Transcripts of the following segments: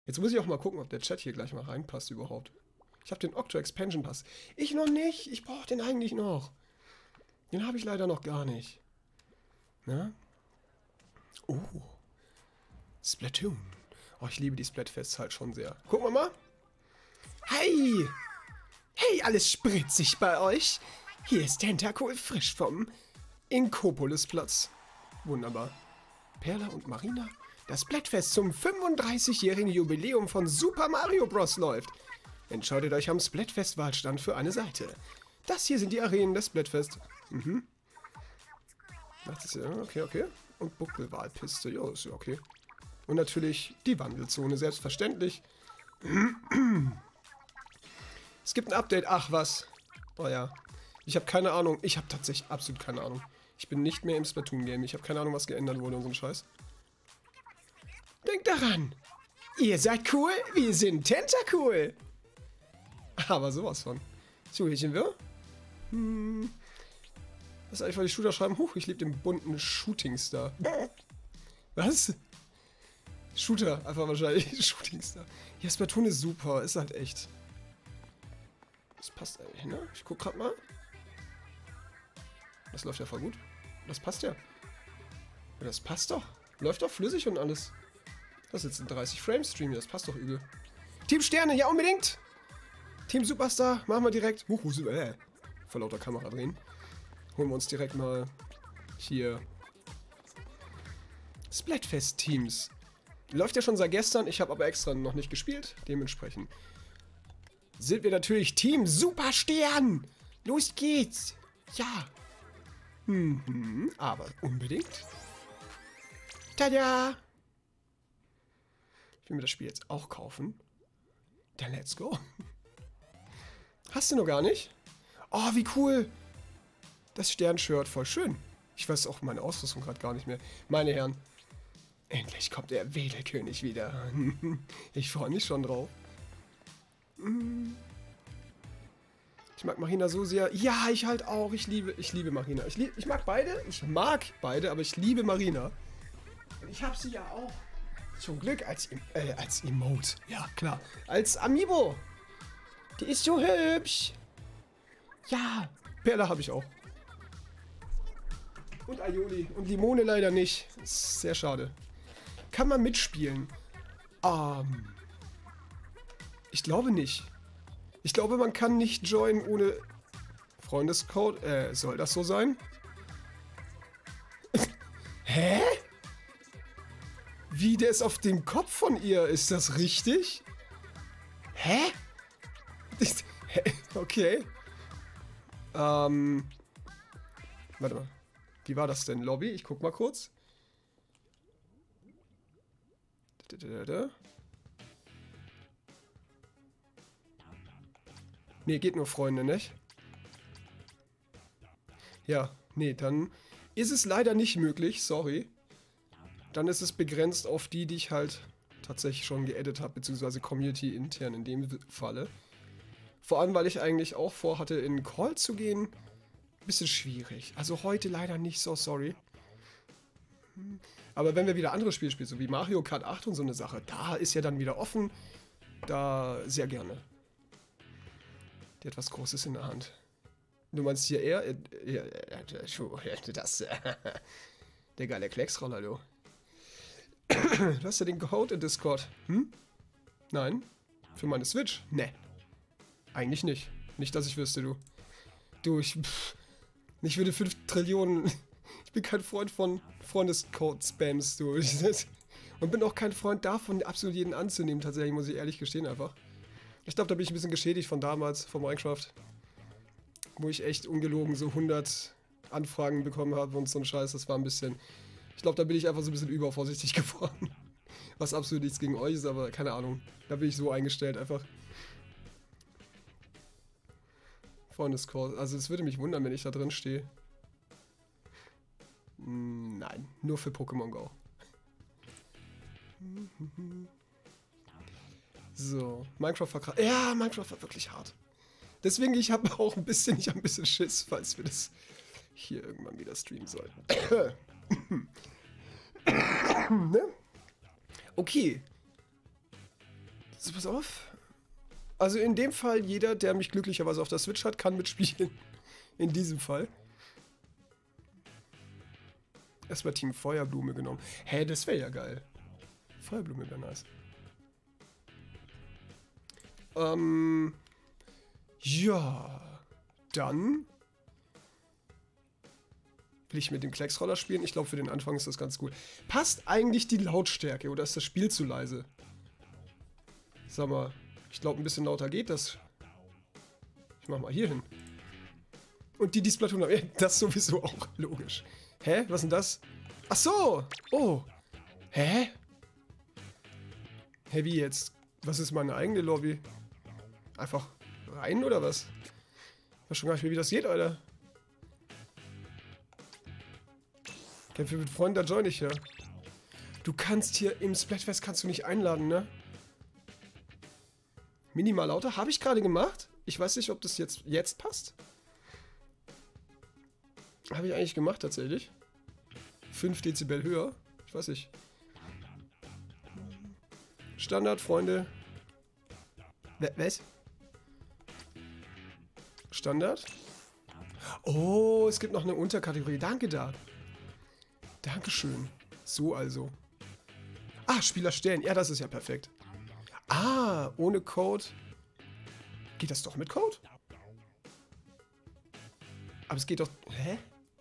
Jetzt muss ich auch mal gucken, ob der Chat hier gleich mal reinpasst überhaupt. Ich habe den Octo Expansion Pass. Ich noch nicht. Ich brauche den eigentlich noch. Den habe ich leider noch gar nicht. Na? Oh. Splatoon. Oh, ich liebe die Splatfests halt schon sehr. Gucken wir mal. Hey! Hey, alles spritzig bei euch. Hier ist Tentacool frisch vom Inkopolisplatz. Wunderbar. Perla und Marina. Das Splatfest zum 35-jährigen Jubiläum von Super Mario Bros. Läuft. Entscheidet euch am Splatfest-Wahlstand für eine Seite. Das hier sind die Arenen des Splatfest. Mhm. Okay, okay. Und Buckelwahlpiste. Ja, ist ja okay. Und natürlich die Wandelzone, selbstverständlich. Es gibt ein Update. Ach, was? Oh ja. Ich habe keine Ahnung. Ich habe tatsächlich absolut keine Ahnung. Ich bin nicht mehr im Splatoon-Game. Ich habe keine Ahnung, was geändert wurde und so ein Scheiß. Denkt daran. Ihr seid cool, wir sind Tentacool. Aber sowas von. So, hier sind wir. Was ist eigentlich, weil die Shooter schreiben? Huch, ich liebe den bunten Shootingstar. Was? Shooter, einfach wahrscheinlich. Shootingstar. Ja, Splatoon ist super, ist halt echt. Das passt eigentlich, ne? Ich guck grad mal. Das läuft ja voll gut. Das passt ja. Ja, das passt doch. Läuft doch flüssig und alles. Das ist jetzt ein 30-Frame-Stream, das passt doch übel. Team Sterne, ja unbedingt! Team Superstar, machen wir direkt. Vor lauter Kamera drehen. Holen wir uns direkt mal hier Splatfest-Teams. Läuft ja schon seit gestern, ich habe aber extra noch nicht gespielt. Dementsprechend sind wir natürlich Team Superstern. Los geht's. Ja. Aber unbedingt. Tada! Ich will mir das Spiel jetzt auch kaufen. Dann let's go. Hast du noch gar nicht? Oh, wie cool. Das Stern-Shirt, voll schön. Ich weiß auch meine Ausrüstung gerade gar nicht mehr. Meine Herren, endlich kommt der Wedelkönig wieder. Ich freue mich schon drauf. Ich mag Marina so sehr. Ja, ich halt auch. Ich liebe Marina. Ich mag beide. Ich mag beide, aber ich liebe Marina. Und ich habe sie ja auch. Zum Glück als Emote. Ja, klar. Als Amiibo. Die ist so hübsch. Ja. Perla habe ich auch. Und Aioli. Und Limone leider nicht. Ist sehr schade. Kann man mitspielen? Ich glaube nicht. Ich glaube, man kann nicht joinen ohne Freundescode. Soll das so sein? Hä? Wie, der ist auf dem Kopf von ihr? Ist das richtig? Hä? Okay. Warte mal. Wie war das denn? Lobby? Ich guck mal kurz. Nee, geht nur Freunde, nicht? Ja, nee, dann ist es leider nicht möglich, sorry. Dann ist es begrenzt auf die, die ich halt tatsächlich schon geedit habe, beziehungsweise Community intern in dem Falle. Vor allem, weil ich eigentlich auch vorhatte, in Call zu gehen. Bisschen schwierig. Also heute leider nicht, so sorry. Aber wenn wir wieder andere Spiele spielen, so wie Mario Kart 8 und so eine Sache, da ist ja dann wieder offen. Da sehr gerne. Die hat was Großes in der Hand. Du meinst hier eher? Das. Der geile Klecksroller, du. Du hast ja den Code in Discord. Hm? Nein? Für meine Switch? Ne. Eigentlich nicht. Nicht, dass ich wüsste, du. Du, ich würde 5 Trillionen... Ich bin kein Freund von Freundescode-Spams, du. Und bin auch kein Freund davon, absolut jeden anzunehmen, tatsächlich, muss ich ehrlich gestehen einfach. Ich glaube, da bin ich ein bisschen geschädigt von damals, von Minecraft. Wo ich echt ungelogen so 100 Anfragen bekommen habe und so ein Scheiß, das war ein bisschen... Ich glaube, da bin ich einfach so ein bisschen übervorsichtig geworden. Was absolut nichts gegen euch ist, aber keine Ahnung. Da bin ich so eingestellt einfach. Freundescode. Also es würde mich wundern, wenn ich da drin stehe. Nein, nur für Pokémon Go. So, Minecraft war ja, Minecraft war wirklich hart. Deswegen, ich habe auch ein bisschen Schiss, falls wir das hier irgendwann wieder streamen sollten. Ne? Okay. So, pass auf. Also in dem Fall, jeder, der mich glücklicherweise auf der Switch hat, kann mitspielen. In diesem Fall. Erstmal Team Feuerblume genommen. Hä, das wäre ja geil. Feuerblume wäre nice. Ja. Dann will ich mit dem Klecksroller spielen. Ich glaube, für den Anfang ist das ganz gut. Passt eigentlich die Lautstärke oder ist das Spiel zu leise? Sag mal, ich glaube, ein bisschen lauter geht das. Ich mach mal hier hin. Und die Splatoon haben, ja, das sowieso auch, logisch. Hä? Was ist denn das? Ach so! Oh! Hä? Hä, wie jetzt? Was ist meine eigene Lobby? Einfach rein oder was? Ich weiß schon gar nicht mehr, wie das geht, Alter. Kämpfe mit Freunden, da join ich ja. Du kannst hier im Splatfest kannst du nicht einladen, ne? Minimal lauter? Habe ich gerade gemacht? Ich weiß nicht, ob das jetzt passt. Habe ich eigentlich gemacht, tatsächlich. 5 Dezibel höher. Ich weiß nicht. Standard, Freunde. Was? Standard? Oh, es gibt noch eine Unterkategorie. Danke, da. Dankeschön. So also. Ah, Spieler stellen. Ja, das ist ja perfekt. Ah, ohne Code. Geht das doch mit Code? Aber es geht doch... Hä?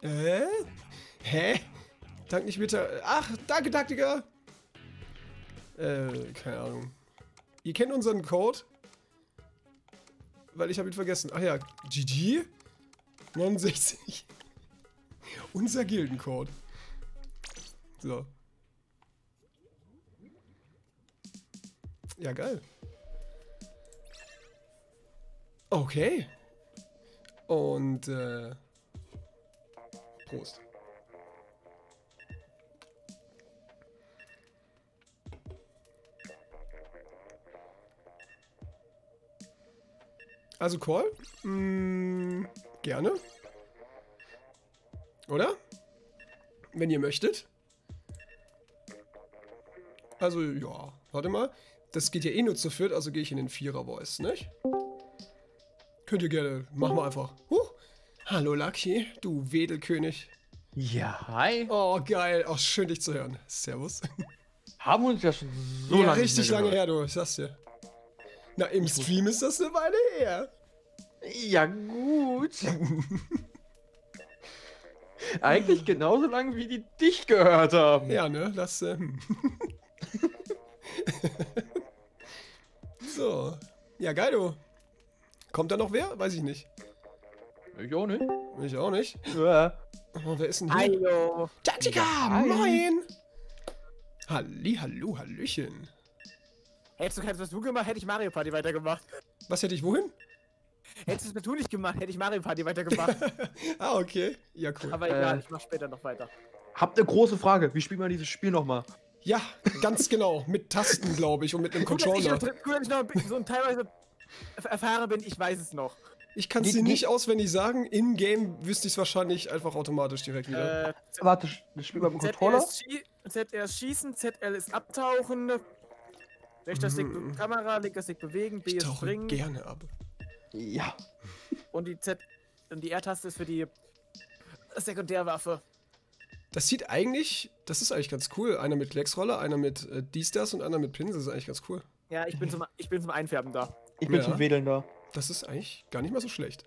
Hä? Dank nicht bitte. Ach, danke, Taktiker. Keine Ahnung. Ihr kennt unseren Code? Weil ich habe ihn vergessen. Ach ja, GG 69. Unser Gildencode. So. Ja, geil. Okay. Und, Prost. Also Call? Gerne. Oder? Wenn ihr möchtet. Also, ja. Warte mal. Das geht ja eh nur zu viert, also gehe ich in den Vierer-Voice, nicht? Könnt ihr gerne. Machen wir einfach. Hallo Lucky, du Wedelkönig. Ja, hi. Oh, geil. Oh, schön dich zu hören. Servus. Haben uns ja schon so Ja, lange richtig nicht mehr lange gehört. her, du. Ich sag's dir. Na, im Stream ist das eine Weile her. Ja, gut. Eigentlich genauso lange, wie die dich gehört haben. Ja, ne? Das, So. Ja, geil, du. Kommt da noch wer? Weiß ich nicht. Ich auch nicht. Ich auch nicht. Ja. Oh, wer ist denn hier? Hallo. Taktika, Hi. moin. Hallo, hallöchen. Hättest du kein Splatoon gemacht, hätte ich Mario Party weitergemacht. Was hätte ich wohin? Hättest du Splatoon nicht gemacht, hätte ich Mario Party weitergemacht. Ah, okay. Ja, cool. Aber egal, ich mach später noch weiter. Habt eine große Frage. Wie spielt man dieses Spiel nochmal? Ja, ganz genau. Mit Tasten, glaube ich, und mit einem Controller. Gut, dass ich noch so ein teilweise erfahren bin, ich weiß es noch. Ich kann es dir nicht auswendig sagen. In-game wüsste ich es wahrscheinlich einfach automatisch direkt wieder. Warte, das spielt man mit dem Controller? ZR ist schießen, ZL ist abtauchen. Rechter Stick Kamera, linker Stick bewegen, B Ich ist tauche springen. gerne ab. Ja. Und die R-Taste ist für die Sekundärwaffe. Das ist eigentlich ganz cool. Einer mit Klecksroller, einer mit dies, das und einer mit Pinsel. Das ist eigentlich ganz cool. Ja, ich bin zum Einfärben da. Ich bin Ja. zum Wedeln da. Das ist eigentlich gar nicht mal so schlecht.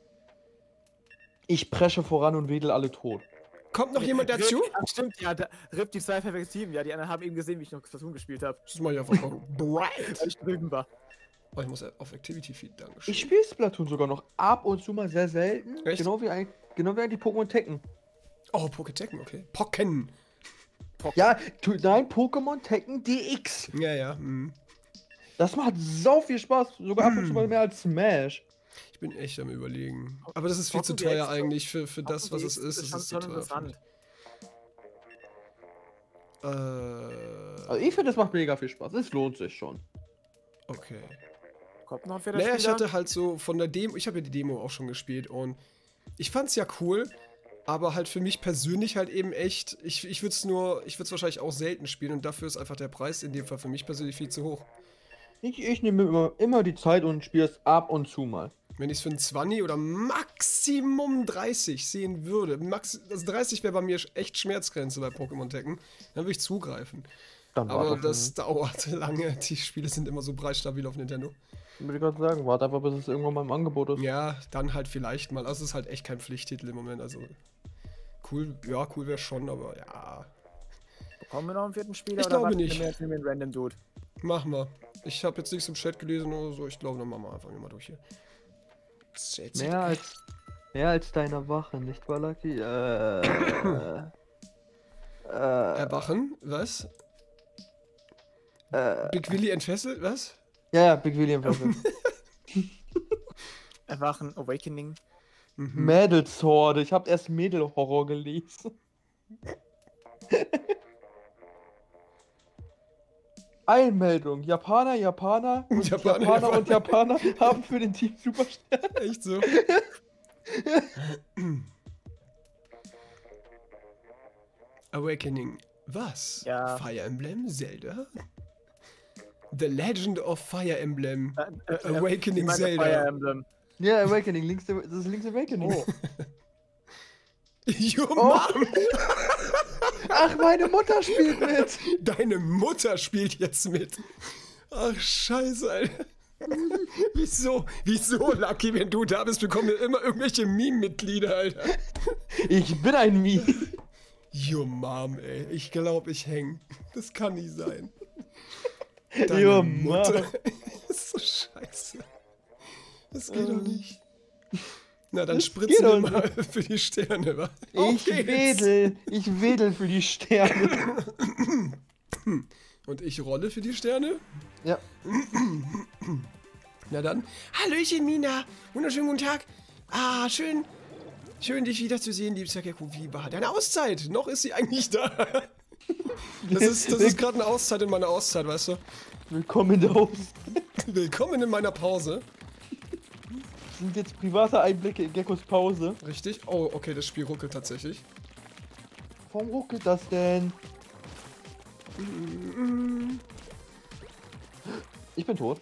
Ich presche voran und wedel alle tot. Kommt noch jemand dazu? Ach, stimmt, ja, RIP die 2 Perspektiven. Ja, die anderen haben eben gesehen, wie ich noch Splatoon gespielt habe. Das mache ich einfach mal. Bright. Weil ich drüben war. Oh, ich muss auf Activity Feed, dankeschön. Ich spiele Splatoon sogar noch ab und zu mal sehr selten. Echt? Genau wie eigentlich Pokémon Tekken. Oh, Pokétekken, okay. Pocken. Ja, nein, Pokémon Tekken DX. Ja, ja. Das macht so viel Spaß. Sogar ab und zu mal mehr als Smash. Ich bin echt am Überlegen. Aber das ist viel zu Pocken teuer DX, eigentlich für das, was es ist. Das Das ist zu schon teuer. für mich. interessant. Also ich finde, das macht mega viel Spaß. Es lohnt sich schon. Okay. Kommt noch für Naja, ich hatte halt so von der Demo, ich habe ja die Demo auch schon gespielt und ich fand's ja cool, aber halt für mich persönlich halt eben echt, ich würde es wahrscheinlich auch selten spielen und dafür ist einfach der Preis in dem Fall für mich persönlich viel zu hoch. Ich nehme immer die Zeit und spiele es ab und zu mal. Wenn ich es für einen 20 oder Maximum 30 sehen würde, also 30 wäre bei mir echt Schmerzgrenze bei Pokémon Tekken, dann würde ich zugreifen. Dann Aber warte das dauert lange. Die Spiele sind immer so preisstabil auf Nintendo. würde ich gerade sagen, warte einfach, bis es irgendwann mal im Angebot ist. Ja, dann halt vielleicht mal. Also es ist halt echt kein Pflichttitel im Moment. Also cool, ja, cool wäre schon, aber ja. Bekommen wir noch einen vierten Spieler? Ich oder glaube warten wir nicht. mehr für den Random Dude? Machen wir. Ich habe jetzt nichts im Chat gelesen oder so. Ich glaube, dann machen wir einfach mal durch hier. Mehr als deine Wache, nicht wahr, Lucky? Erwachen? Was? Big Willy entfesselt? Was? Ja, Big William. Erwachen, Awakening. Mädelshorde. Ich habe erst Mädelhorror gelesen. Einmeldung. Japaner und Japaner haben für den Team Superstern. Echt so? Awakening. Was? Ja. Fire Emblem? Zelda? The Legend of Fire Emblem. Awakening Ich meine Zelda. Fire Emblem. Ja, Awakening. Das ist Link's Awakening. Oh. Your Mom! Ach, meine Mutter spielt mit. Deine Mutter spielt jetzt mit. Ach, scheiße, Alter. Wieso, Lucky, wenn du da bist, bekommen wir immer irgendwelche Meme-Mitglieder, Alter. Ich bin ein Meme. Your Mom, ey. Ich glaube, ich häng. Das kann nicht sein. Your Mutter. Mom. Das ist so scheiße. Das geht doch nicht. Na, dann Das spritzen geht wir doch mal für die Sterne, wa? Ich wedel für die Sterne. Und ich rolle für die Sterne? Ja. Na dann. Hallöchen, Mina. Wunderschönen guten Tag. Ah, schön dich wiederzusehen, liebster Gekko. Wie war deine Auszeit? Noch ist sie eigentlich da. Das ist gerade eine Auszeit in meiner Auszeit, weißt du? Willkommen in der Haus. Willkommen in meiner Pause. Das sind jetzt private Einblicke in Geckos Pause. Richtig? Oh, okay, das Spiel ruckelt tatsächlich. Warum ruckelt das denn? Ich bin tot.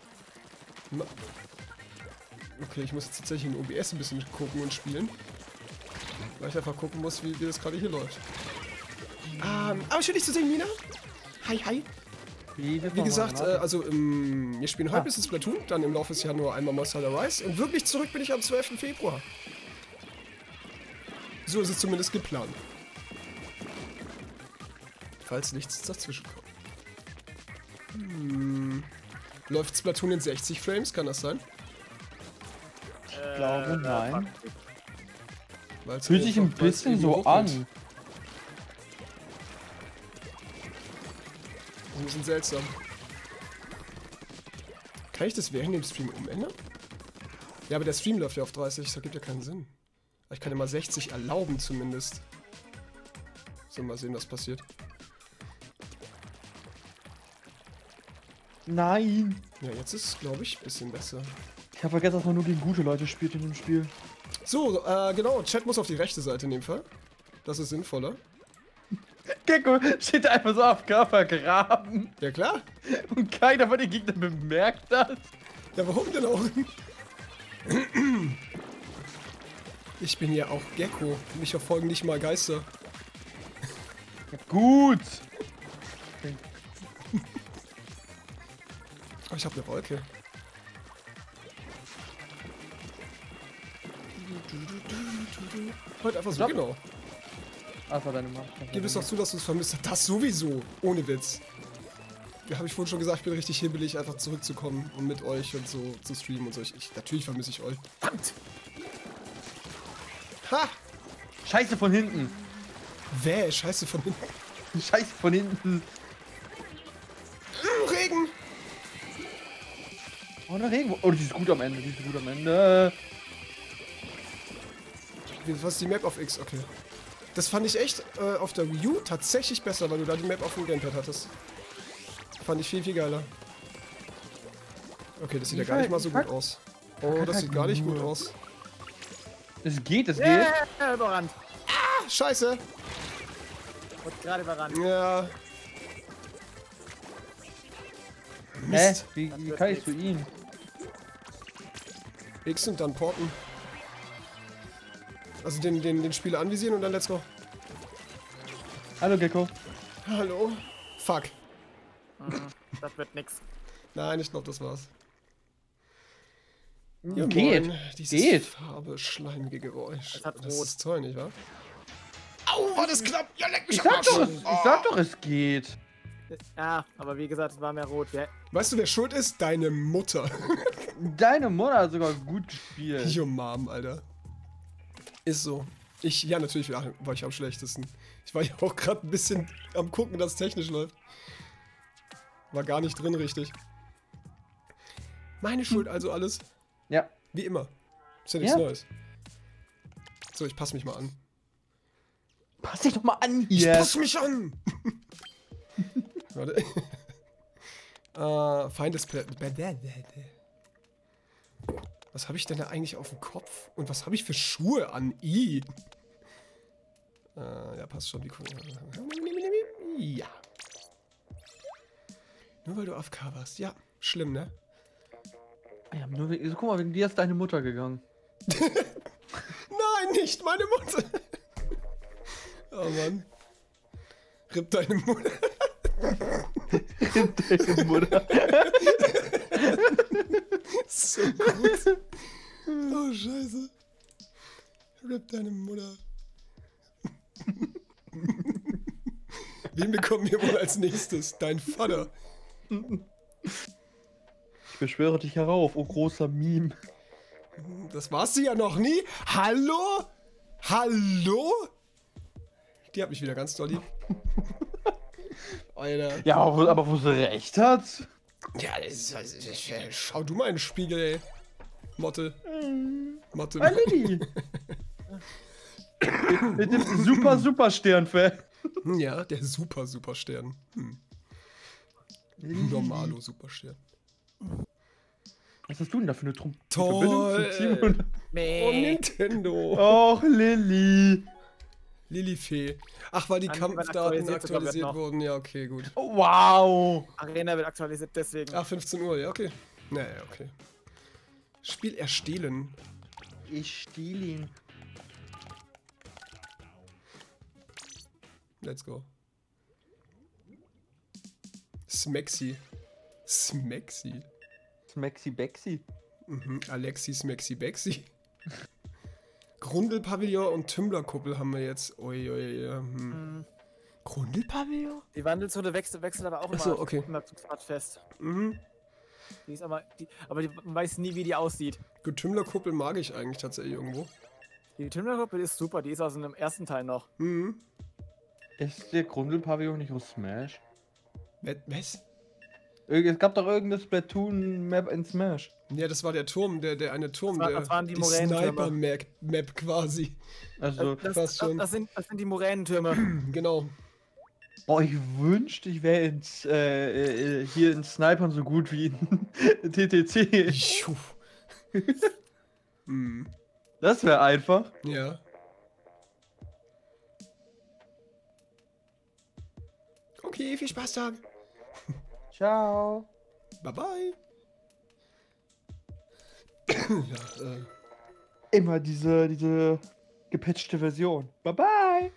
Okay, ich muss jetzt tatsächlich in OBS ein bisschen gucken und spielen. Weil ich einfach gucken muss, wie das gerade hier läuft. Aber schön dich zu sehen, Mina. Hi, hi. Wie gesagt, wir spielen heute ein bisschen Splatoon, dann im Laufe des Jahres nur einmal Monster Hunter Rise und wirklich zurück bin ich am 12. Februar. So ist es zumindest geplant. Falls nichts dazwischen kommt. Läuft Splatoon in 60 Frames, kann das sein? Ich glaube, nein. Weil's Fühlt sich ein einfach- weil's bisschen eben so ruckelt. an. Das ist ein bisschen seltsam. Kann ich das während dem Stream umändern? Ja, aber der Stream läuft ja auf 30, das ergibt ja keinen Sinn. Aber ich kann ja mal 60 erlauben zumindest. So, mal sehen, was passiert. Nein. Ja, jetzt ist es, glaube ich, ein bisschen besser. Ich habe vergessen, dass man nur gegen gute Leute spielt in dem Spiel. So, genau, Chat muss auf die rechte Seite in dem Fall. Das ist sinnvoller. Gecko steht einfach so auf Körper graben Ja, klar. und keiner von den Gegnern bemerkt das. Ja, warum denn auch? Ich bin ja auch Gecko. Mich verfolgen nicht mal Geister. Gut. Oh, ich habe eine Wolke. Heute einfach so, Stopp. genau. Das war deine Macht. Gib es doch zu, dass du es vermisst hast. Das sowieso. Ohne Witz. Ja, habe ich vorhin schon gesagt, ich bin richtig hibbelig, einfach zurückzukommen und mit euch und so zu streamen und so. Natürlich vermisse ich euch. Verdammt! Ha! Scheiße von hinten. Scheiße von hinten. Scheiße von hinten. Regen! Oh, eine Regen. Oh, die ist gut am Ende. Die ist gut am Ende. Was ist die Map auf X? Okay. Das fand ich echt auf der Wii U tatsächlich besser, weil du da die Map auf dem Gamepad hattest. Fand ich viel, viel geiler. Okay, das sieht ja gar nicht mal so gut aus. Oh, das sieht gar nicht gut aus. Es geht, es geht. Yeah, überrannt. Ah, scheiße! Wurde gerade überrannt. Ja. Hä? Mist. Wie kann ich zu ihm? X und dann porten. Also den Spieler anvisieren und dann let's go. Hallo Gecko. Hallo? Fuck. Das wird nix. Nein, ich glaube, das war's. Geht. Dieses Geht. Farbe, schleimige Geräusch. Es hat Das rot. ist toll, nicht wahr? Au, war das knapp! Ja, leck mich Ich am sag, Arsch! ich sag doch, es geht. Ja, aber wie gesagt, es war mehr rot. Ja. Weißt du, wer schuld ist? Deine Mutter. Deine Mutter hat sogar gut gespielt. Yo, Mom, Alter. Ist so. Ja, natürlich war ich am schlechtesten. Ich war ja auch gerade ein bisschen am gucken, dass es technisch läuft. War gar nicht drin, richtig. Meine Schuld also alles. Ja. Wie immer. Ist ja nichts Ja. Neues. So, ich passe mich mal an. Pass dich doch mal an Ich hier. passe mich an! Warte. Feindespläne. Was habe ich denn da eigentlich auf dem Kopf? Und was habe ich für Schuhe an? Ja, passt schon. Ja. Nur weil du AFK warst. Ja, schlimm, ne? Ja, nur, guck mal, wegen dir ist deine Mutter gegangen. Nein, nicht meine Mutter. Oh Mann. Ripp deine Mutter. Deine Mutter. So gut. Oh, scheiße. Ripp deine Mutter. Wen bekommen wir wohl als nächstes? Dein Vater. Ich beschwöre dich herauf, oh großer Meme. Das warst du ja noch nie. Hallo? Hallo? Die hat mich wieder ganz doll lieb. Alter. Ja, aber wo sie recht hat. Ja, schau du mal in den Spiegel, ey. Motte. Motte. Ah, Lilly. Mit dem super Stern-Fan. Ja, der Superstern. Normalo Superstern. Was hast du denn da für eine Verbindung Toll. zu Team und Oh, Nintendo. Och, Lilly. Lilifee. Ach, weil die Angeblich Kampfdaten aktualisiert sogar aktualisiert noch. wurden. Ja, okay, gut. Oh, wow. Arena wird aktualisiert, deswegen. Ach, 15 Uhr, ja, okay. Naja, okay. Spiel erstehlen. Ich stehle ihn. Let's go. Smexy. Smexy. Smexy Bexy. Mhm. Alexi Smexy Bexy. Grundelpavillon und Tümmlerkuppel haben wir jetzt. Uiuiui. Grundelpavillon? Die Wandelzone wechselt aber auch immer, Achso, okay. immer zum Start fest. Mhm. Die ist aber man weiß nie, wie die aussieht. Gut, Tümmlerkuppel mag ich eigentlich tatsächlich irgendwo. Die Tümmlerkuppel ist super, die ist aus dem ersten Teil noch. Mhm. Ist der Grundelpavillon nicht aus Smash? Was? Es gab doch irgendeine Splatoon-Map in Smash. Ja, das war der Turm, der eine Turm, Das waren die die Moränentürme. Sniper-Map quasi. Also, fast schon. Das sind die Moränentürme. Genau. oh, ich wünschte, ich wäre hier in Snipern so gut wie in TTC. Juh. Mhm. Das wäre einfach. Ja. Okay, viel Spaß, Tag. Ciao. Bye bye. Ja, Immer diese gepatchte Version. Bye bye.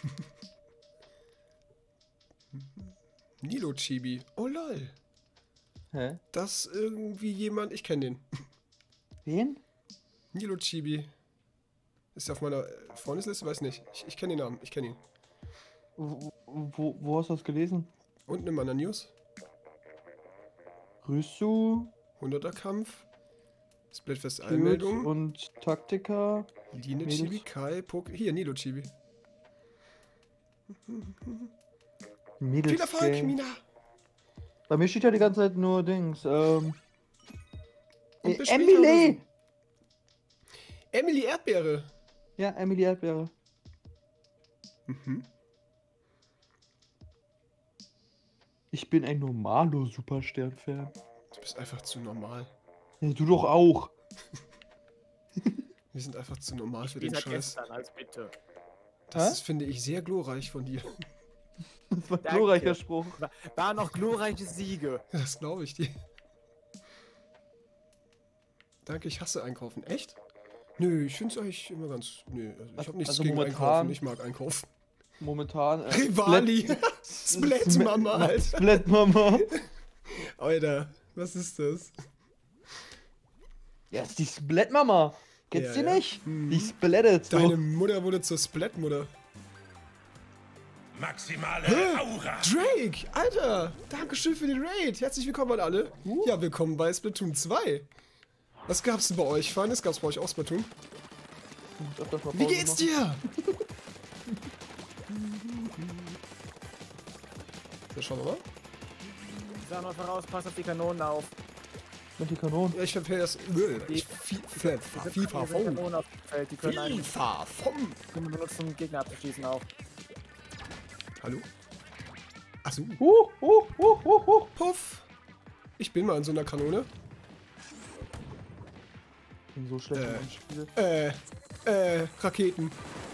Nilo Chibi. Oh lol. Hä? Das irgendwie jemand. Ich kenne den. Wen? Nilo Chibi. Ist der auf meiner Freundesliste? Weiß nicht. Ich kenne den Namen. Ich kenne ihn. Wo hast du das gelesen? Unten in meiner News. Rüssu, 100er Kampf. Splatfest Shield Einmeldung. und Taktika. Line Mädels. Chibi, Kai, Poke. Hier, Nilo Chibi. Mädels Viel Erfolg, Game. Mina. Bei mir steht ja die ganze Zeit nur Dings. Und bis später Emily! oder so. Emily Erdbeere. Ja, Emily Erdbeere. Mhm. Ich bin ein normalo Superstern-Fan. Du bist einfach zu normal. Ja, du doch auch. Wir sind einfach zu normal für Die den seit Scheiß. gestern, also bitte. Das Hä? ist, finde ich, sehr glorreich von dir. Das war ein Danke. glorreicher Spruch. War noch glorreiche Siege. Das glaube ich dir. Danke, ich hasse Einkaufen. Echt? Nö, ich finde es eigentlich immer ganz... Nö, also ich habe nichts Also gegen momentan- Einkaufen. Ich mag Einkaufen. Momentan. Rivali! Splat-Mama, Alter. Splat-Mama. Alter, was ist das? Ja, ist die Splat-Mama. Kennst Ja, du ja. nicht? Mhm. Die splattet so. Deine Mutter wurde zur Splat-Mutter. Maximale Aura. Drake! Alter! Dankeschön für den Raid! Herzlich willkommen an alle. Ja, willkommen bei Splatoon 2. Was gab's denn bei euch, Feines? Gab's bei euch auch Splatoon? Wie geht's dir? So, schauen wir mal. Sag mal voraus, pass auf die Kanonen auf. Mit die Kanonen. Ja, ich verpeile das. FIFA vom. Kanonen auf dem Feld, die können einen FIFA vom. benutzen, um Gegner abzuschießen auch. Hallo? Achso. Puff. Ich bin mal in so einer Kanone. Ich bin so schlecht in dem Spiel. Raketen.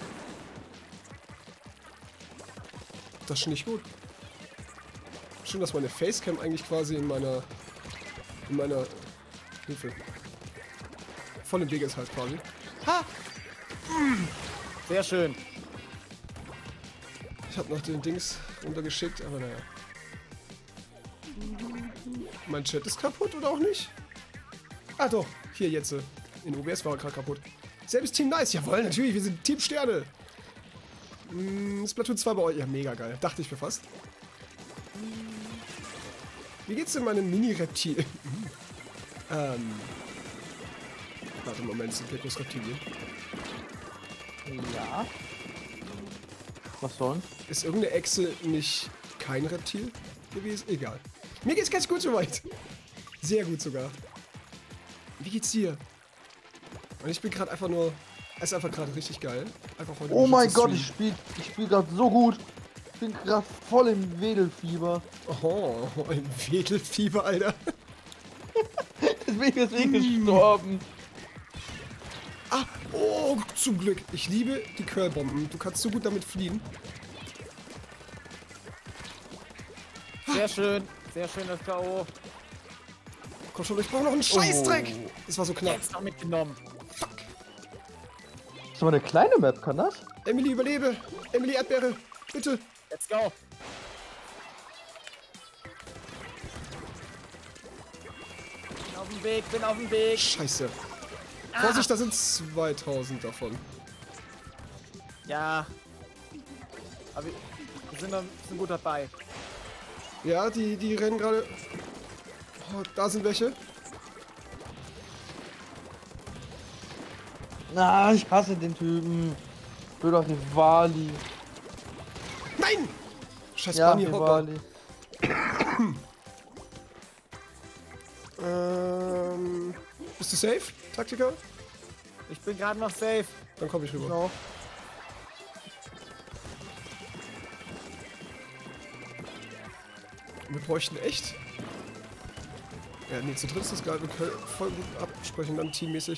Das ist schon nicht gut. Schön, dass meine Facecam eigentlich quasi in meiner Hilfe voll im Weg ist halt quasi. Ha! Sehr schön. Ich habe noch den Dings runtergeschickt, aber naja. Mein Chat ist kaputt oder auch nicht? Ah doch, hier jetzt. In OBS war er gerade kaputt. Selbes Team Nice, jawohl, natürlich, wir sind Team Sterne. Splatoon 2 bei euch, ja mega geil, dachte ich mir fast. Wie geht's denn meinem Mini-Reptil? Warte, Moment, sind Geckos Reptilien? Ja. Was soll? Ist irgendeine Echse nicht kein Reptil gewesen? Egal. Mir geht's ganz gut soweit. Sehr gut sogar. Wie geht's dir? Und ich bin gerade einfach nur... Es ist einfach gerade richtig geil. Einfach heute Oh ein mein bisschen Gott, zu ich spiel gerade so gut. Ich bin gerade voll im Wedelfieber. streamen. Oh, ein Wedelfieber, Alter. Deswegen gestorben. Ah, oh, zum Glück. Ich liebe die Curlbomben. Du kannst so gut damit fliehen. Sehr schön das K.O. Komm schon, ich brauche noch einen Scheißdreck. Oh. Das war so knapp. Jetzt noch mitgenommen. Fuck. Das ist aber eine kleine Map, kann das? Emily, überlebe. Emily Erdbeere. Bitte. Let's go. Bin auf dem Weg. Scheiße. Vorsicht, da sind 2000 davon. Ja. Aber wir sind gut dabei. Ja, die rennen gerade. Oh, da sind welche. Na, ich hasse den Typen. Blöder Rivali. Nein! Scheiß Ja, Bunny Hopper. Rivali. Bist du safe, Taktiker? Ich bin gerade noch safe. Dann komme ich rüber. Genau. Wir bräuchten echt. Ja, nee, zu dritt ist das gerade. Wir können voll gut absprechen, dann teammäßig.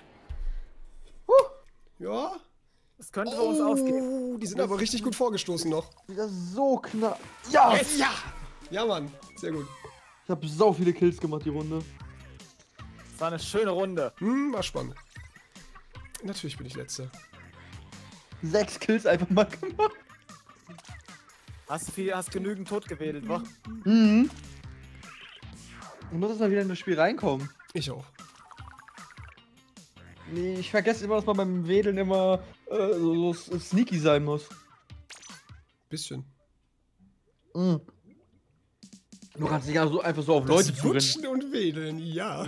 Ja. Es könnte für uns ausgehen. Die sind aber richtig gut vorgestoßen noch. Wieder so knapp. Ja! Ja! Ja, Mann. Sehr gut. Ich habe so viele Kills gemacht, die Runde. Es war eine schöne Runde. War spannend. Natürlich bin ich Letzter. 6 Kills einfach mal gemacht. Hast genügend tot gewählt, wa? Mhm. Ich muss jetzt mal wieder in das Spiel reinkommen. Ich auch. Nee, ich vergesse immer, dass man beim Wedeln immer so sneaky sein muss. Bisschen. Mhm. Du kannst nicht so einfach so auf Leute zu rennen. Wutschen und wedeln, ja.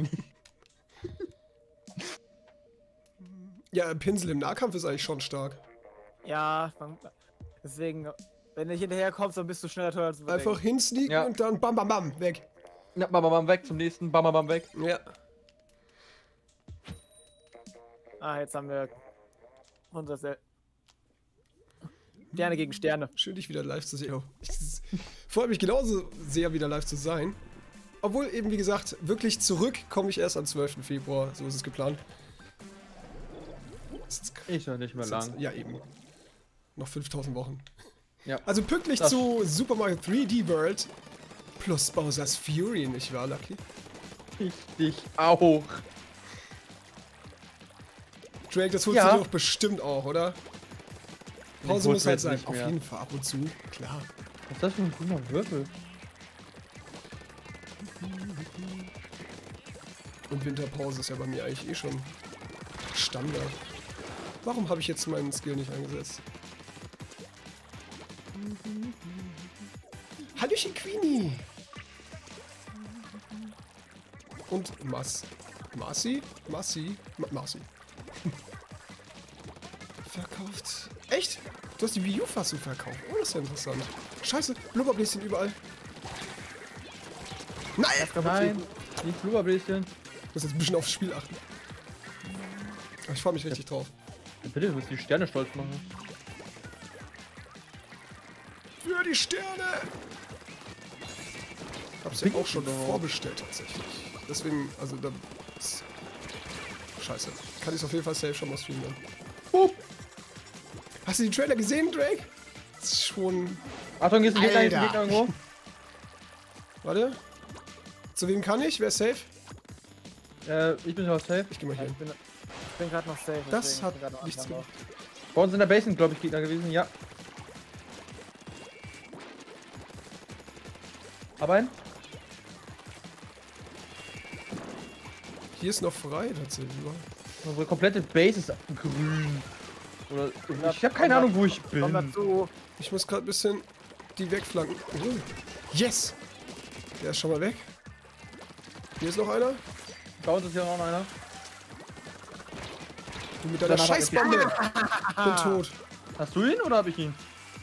Ja, Pinsel im Nahkampf ist eigentlich schon stark. Ja, deswegen, wenn du hinterher kommst, dann bist du schneller teuer als du Einfach hinsneaken Ja. und dann bam bam bam, weg. Ja, bam, bam, bam, weg zum nächsten. Bam, bam, bam, weg. Ja. Ah, jetzt haben wir unser Sterne gegen Sterne. Schön, dich wieder live zu sehen. Oh, ich freue mich genauso sehr, wieder live zu sein. Obwohl eben, wie gesagt, wirklich zurück komme ich erst am 12. Februar. So ist es geplant. Ist ja nicht mehr lang. Ja, eben. Noch 5000 Wochen. Ja. Also pünktlich Das- zu Super Mario 3D World plus Bowser's Fury, nicht wahr, Lucky? Ich auch. Drake, das holst Ja. du dir doch bestimmt auch, oder? Pause Den muss halt holst du sein. jetzt Auf nicht mehr. jeden Fall, ab und zu, klar. Was ist das für ein grüner Würfel? Und Winterpause ist ja bei mir eigentlich eh schon Standard. Warum habe ich jetzt meinen Skill nicht eingesetzt? Hallöchen, Queenie! Und Marcy? Verkauft. Echt? Du hast die Wii U-Fassung verkauft. Oh, das ist ja interessant. Scheiße, Blubberbläschen überall. Nein! Nein, nicht Blubberbläschen. Ich muss jetzt ein bisschen aufs Spiel achten. Aber ich freue mich richtig drauf. Bitte, du musst die Sterne stolz machen. Für die Sterne! Hab's ja auch schon vorbestellt tatsächlich. Deswegen, also da... Scheiße. Kann ich auf jeden Fall safe schon mal streamen. Hast du die Trailer gesehen, Drake? Das ist schon... Achtung, hier ist ein Gegner, hier ist ein Alter. Gegner irgendwo. Warte. Zu wem kann ich? Wer ist safe? Ich bin ja safe. Ich geh mal hier hin. Ich bin gerade noch safe. Das deswegen hat ich bin grad noch nichts angekommen. Bei uns in der Basin, glaube ich, Gegner gewesen, ja. Aber ein? Hier ist noch frei tatsächlich. Oder? Unsere komplette Base ist grün. Oder Ja, ich habe keine komm Ahnung, wo ich Komm bin. dazu. Ich muss gerade ein bisschen die wegflanken. Oh. Yes! Der ist schon mal weg. Hier ist noch einer. Bei uns ist ja noch einer. Du mit deiner Danach hab ich- Scheißbombe. Bin tot. Hast du ihn oder habe ich ihn?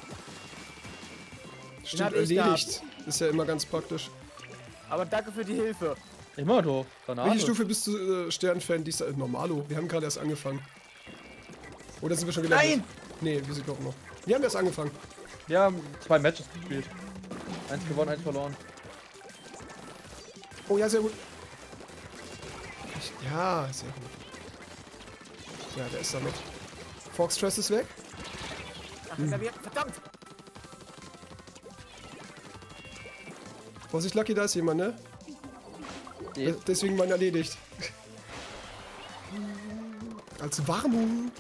Stimmt, hab ich erledigt. Ist ja immer ganz praktisch. Aber danke für die Hilfe. Ich mach doch. Granate. Welche Stufe bist du Sternfan? Die ist Normalo. Wir haben gerade erst angefangen. Oder sind wir schon gelandet? Nein! Nee, wir sind doch noch. Wir haben erst angefangen. Wir haben 2 Matches gespielt. 1 gewonnen, 1 verloren. Oh ja, sehr gut. Ja, sehr gut. Ja, der ist damit. Foxtress ist weg. Ach, ist er wieder. Verdammt! Vorsicht, Lucky, da ist jemand, ne? Deswegen mein erledigt. Als Warnung.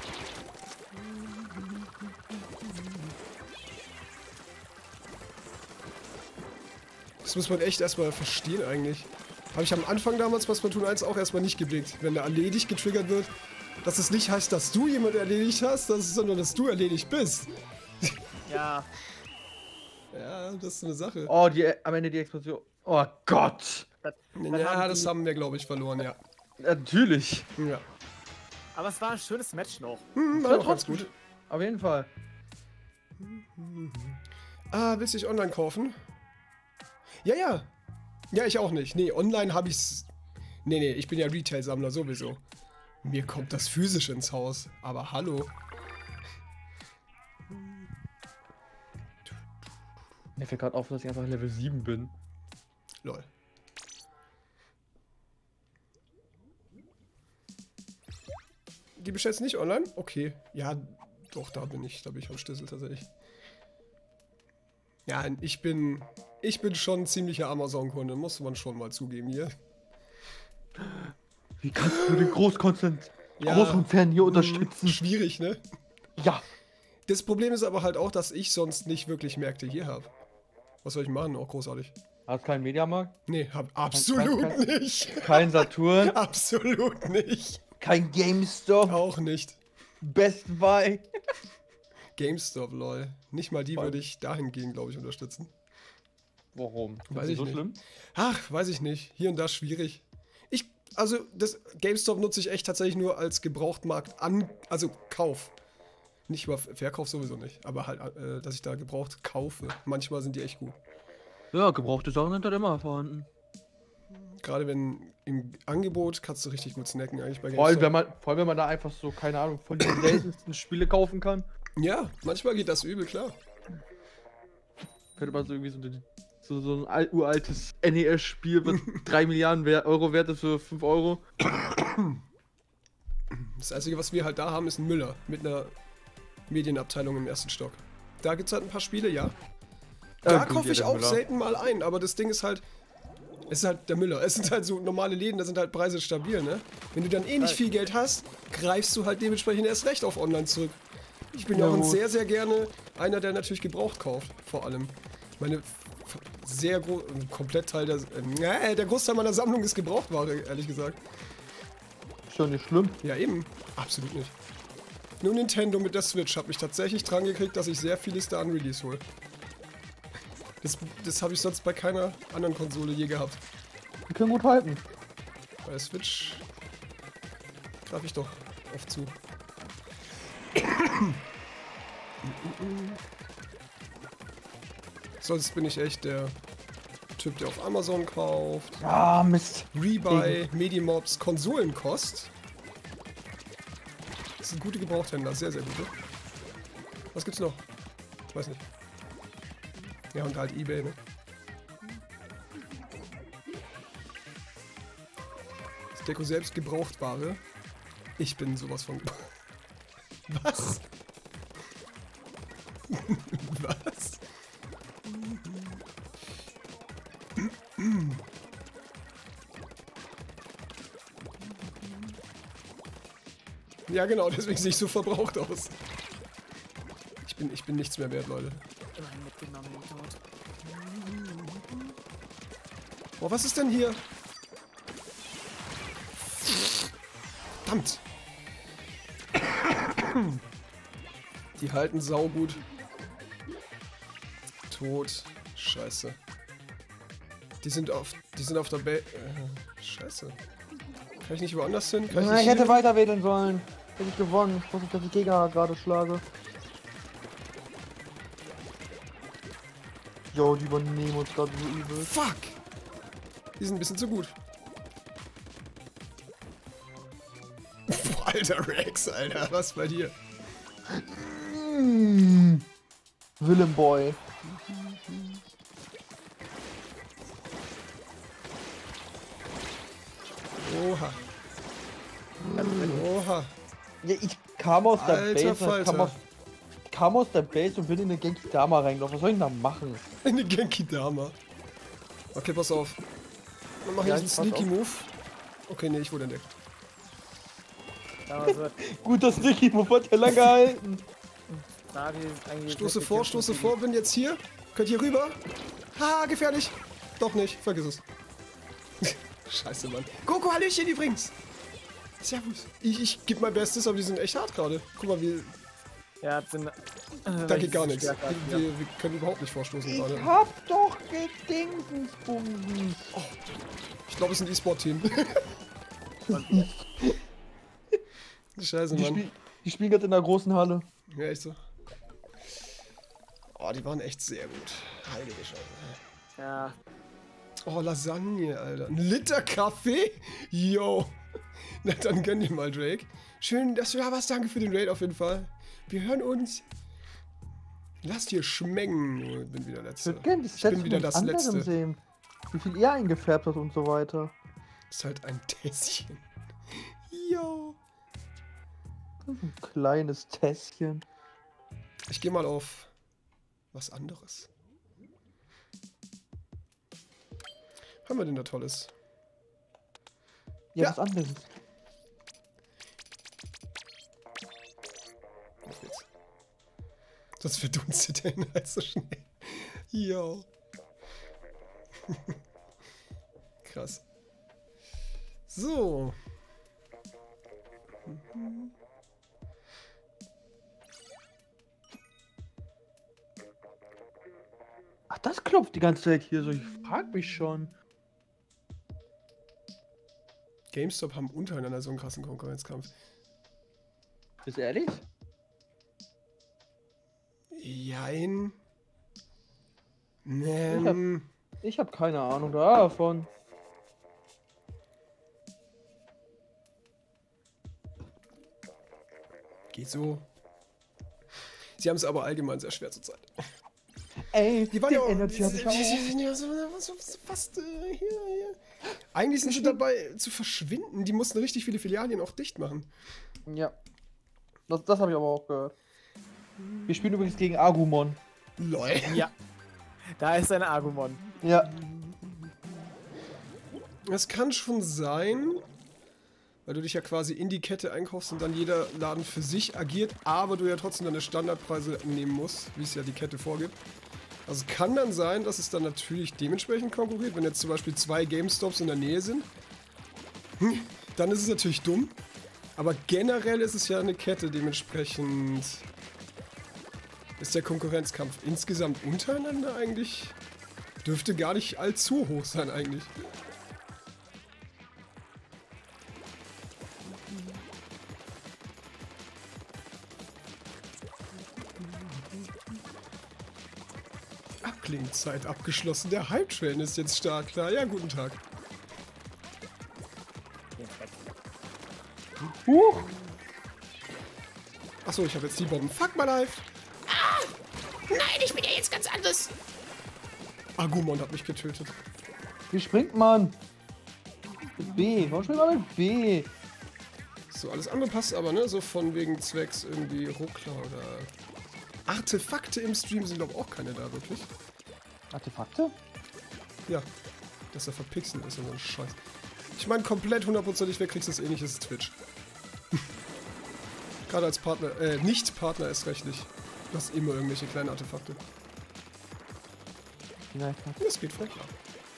Das muss man echt erstmal verstehen eigentlich. Habe ich am Anfang damals bei Splatoon 1 auch erstmal nicht geblickt. Wenn der erledigt getriggert wird, dass es nicht heißt, dass du jemanden erledigt hast, sondern dass du erledigt bist. Ja. Ja, das ist eine Sache. Oh, am Ende die Explosion. Oh Gott! Ja, das haben wir, glaube ich, verloren, ja. Natürlich. Ja. Aber es war ein schönes Match noch. War doch ganz gut. Auf jeden Fall. Ah, willst du dich online kaufen? Ja, ja. Ja, ich auch nicht. Nee, online habe ich's. Nee, ich bin ja Retail-Sammler sowieso. Mir kommt das physisch ins Haus. Aber hallo. Mir fällt gerade auf, dass ich einfach Level 7 bin. Lol. Die bestellst du nicht online? Okay. Ja, doch, da bin ich am Schlüssel tatsächlich. Ja, ich bin schon ein ziemlicher Amazon-Kunde, muss man schon mal zugeben hier. Wie kannst du den Großkonzern Ja, hier unterstützen? Schwierig, ne? Ja. Das Problem ist aber halt auch, dass ich sonst nicht wirklich Märkte hier habe. Was soll ich machen? Auch großartig. Hast keinen Mediamarkt? Nee, hab absolut kein- nicht. Kein Saturn? Absolut nicht. Kein GameStop? Auch nicht. Best Buy? GameStop, lol. Nicht mal die Voll. würde ich dahingehend, glaube ich, unterstützen. Warum? Weiß Ist ich so nicht. schlimm? Ach, weiß ich nicht. Hier und da schwierig. Also, das GameStop nutze ich echt tatsächlich nur als Gebrauchtmarkt also Kauf. Nicht über Verkauf sowieso nicht, aber halt, dass ich da gebraucht kaufe. Manchmal sind die echt gut. Ja, gebrauchte Sachen sind halt immer vorhanden. Gerade wenn im Angebot kannst du richtig gut snacken eigentlich bei Vor allem, GameStop. wenn man da einfach so, keine Ahnung, von den seltensten Spiele kaufen kann. Ja, manchmal geht das übel, klar. Könnte man so irgendwie so ein uraltes NES-Spiel, was 3 Milliarden Euro wert ist für 5 Euro. Das Einzige, was wir halt da haben, ist ein Müller mit einer Medienabteilung im ersten Stock. Da gibt's halt ein paar Spiele, ja. Da gut, kaufe ja, ich der auch Müller. selten mal ein, aber das Ding ist halt, es ist halt der Müller. Es sind halt so normale Läden, da sind halt Preise stabil, ne? Wenn du dann eh nicht viel Geld hast, greifst du halt dementsprechend erst recht auf online zurück. Ich bin ja auch ein gut. sehr, sehr gerne einer, der natürlich gebraucht kauft, vor allem. Meine sehr groß, komplett Teil der Großteil meiner Sammlung ist Gebrauchtware, ehrlich gesagt. Ist doch nicht schlimm. Ja, eben. Absolut nicht. Nur Nintendo mit der Switch hat mich tatsächlich dran gekriegt, dass ich sehr vieles da an Release hole. Das habe ich sonst bei keiner anderen Konsole je gehabt. Die können gut halten. Bei der Switch greife ich doch oft zu. Sonst bin ich echt der Typ, der auf Amazon kauft. Ah, Mist. Rebuy, Medimobs, Konsolenkost. Das sind gute Gebrauchthändler, sehr, sehr gute. Was gibt's noch? Ich weiß nicht. Ja, und halt eBay, ne? Das Deko selbst Gebrauchtware. Ich bin sowas von... Was? Was? Ja genau, deswegen sehe ich so verbraucht aus. Ich bin nichts mehr wert, Leute. Immerhin mitgenommen, Idiot. Boah, was ist denn hier? Verdammt. Die halten saugut. Tot. Scheiße. Die sind auf der Scheiße. Kann ich nicht woanders hin? Kann Ich nicht hätte hier? weiter wählen sollen. Hätte ich gewonnen. Ich muss nicht, dass ich Gegner gerade schlage. Jo, die übernehmen uns gerade so übel. Fuck! Die sind ein bisschen zu gut. Boah, alter Rex, Alter, was bei dir? Willem Boy. Oha. Oha. Ja, ich kam aus der Alter Base. Falter. Kam aus der Base und bin in den Genki Dama reingelaufen. Was soll ich denn da machen? Eine Genki Dama. Okay, pass auf. Dann mach ich Ja, jetzt ich einen pass Sneaky Move. Okay, nee, ich wurde entdeckt. Ja, was wird? Gut, das Nicky Move hat ja lange gehalten. Frage ist eigentlich. Stoße vor, bin jetzt hier. Könnt hier rüber. Ha, gefährlich. Doch nicht, vergiss es. Scheiße, Mann. Goku, Hallöchen übrigens. Servus. Ich gebe mein Bestes, aber die sind echt hart gerade. Guck mal, Ja, sind. da geht gar nichts. Wir können überhaupt nicht vorstoßen Ich gerade. hab doch Gedingsbumsen. Ich glaube, es ist ein E-Sport-Team. Scheiße, Mann. Die spielen gerade in der großen Halle. Ja, echt so. Oh, die waren echt sehr gut. Heilige Scheiße. Ja, Oh, Lasagne, Alter. Ein Liter Kaffee? Yo. Na, dann gönn dir mal, Drake. Schön, dass du da warst. Danke für den Raid auf jeden Fall. Wir hören uns. Lass dir schmecken. Oh, ich bin wieder Ich Letzter. würde gerne die Ich Sets bin wieder von das anderen Letzte. sehen. Wie viel er eingefärbt hat und so weiter. Ist halt ein Tässchen. Yo. Ein kleines Tässchen. Ich gehe mal auf was anderes. Was haben wir denn da Tolles? Ja, Ja. was anderes. Auf geht's. Sonst verdunstet der Inhalt so schnell. Yo. Krass. So. Ach, das klopft die ganze Zeit hier so. Ich frag mich schon. GameStop haben untereinander so einen krassen Konkurrenzkampf. Ist ehrlich? Jein. Ich hab keine Ahnung davon. Geht so. Sie haben es aber allgemein sehr schwer zur Zeit. Ey, Die waren ja auch, Energy hab ich auch. sind ja so fast hier. Eigentlich sind sie dabei zu verschwinden. Die mussten richtig viele Filialien auch dicht machen. Ja. Das habe ich aber auch gehört. Wir spielen übrigens gegen Agumon. Lol. Ja. Da ist ein Agumon. Ja. Das kann schon sein, weil du dich ja quasi in die Kette einkaufst und dann jeder Laden für sich agiert, aber du ja trotzdem deine Standardpreise nehmen musst, wie es ja die Kette vorgibt. Also kann dann sein, dass es dann natürlich dementsprechend konkurriert, wenn jetzt zum Beispiel 2 GameStops in der Nähe sind. Dann ist es natürlich dumm. Aber generell ist es ja eine Kette, dementsprechend ist der Konkurrenzkampf insgesamt untereinander eigentlich, dürfte gar nicht allzu hoch sein eigentlich. Abklingzeit abgeschlossen. Der Hype-Train ist jetzt stark klar. Ja, guten Tag. Achso, ich habe jetzt die Bomben. Fuck my life. Nein, ich bin ja jetzt ganz anders. Agumon hat mich getötet. Wie springt man? Mit B. Warum springt man mit B? So, alles andere passt aber, ne? So von wegen Zwecks irgendwie Ruckler oder Artefakte im Stream sind glaube auch keine da, wirklich. Artefakte? Ja, dass er verpixelt ist und so ein Scheiß. Ich meine, komplett hundertprozentig weg kriegst du das eh nicht, das ist Twitch. Gerade als Partner, Nicht-Partner ist recht nicht. Du hast immer irgendwelche kleinen Artefakte. Ja, Das geht voll klar.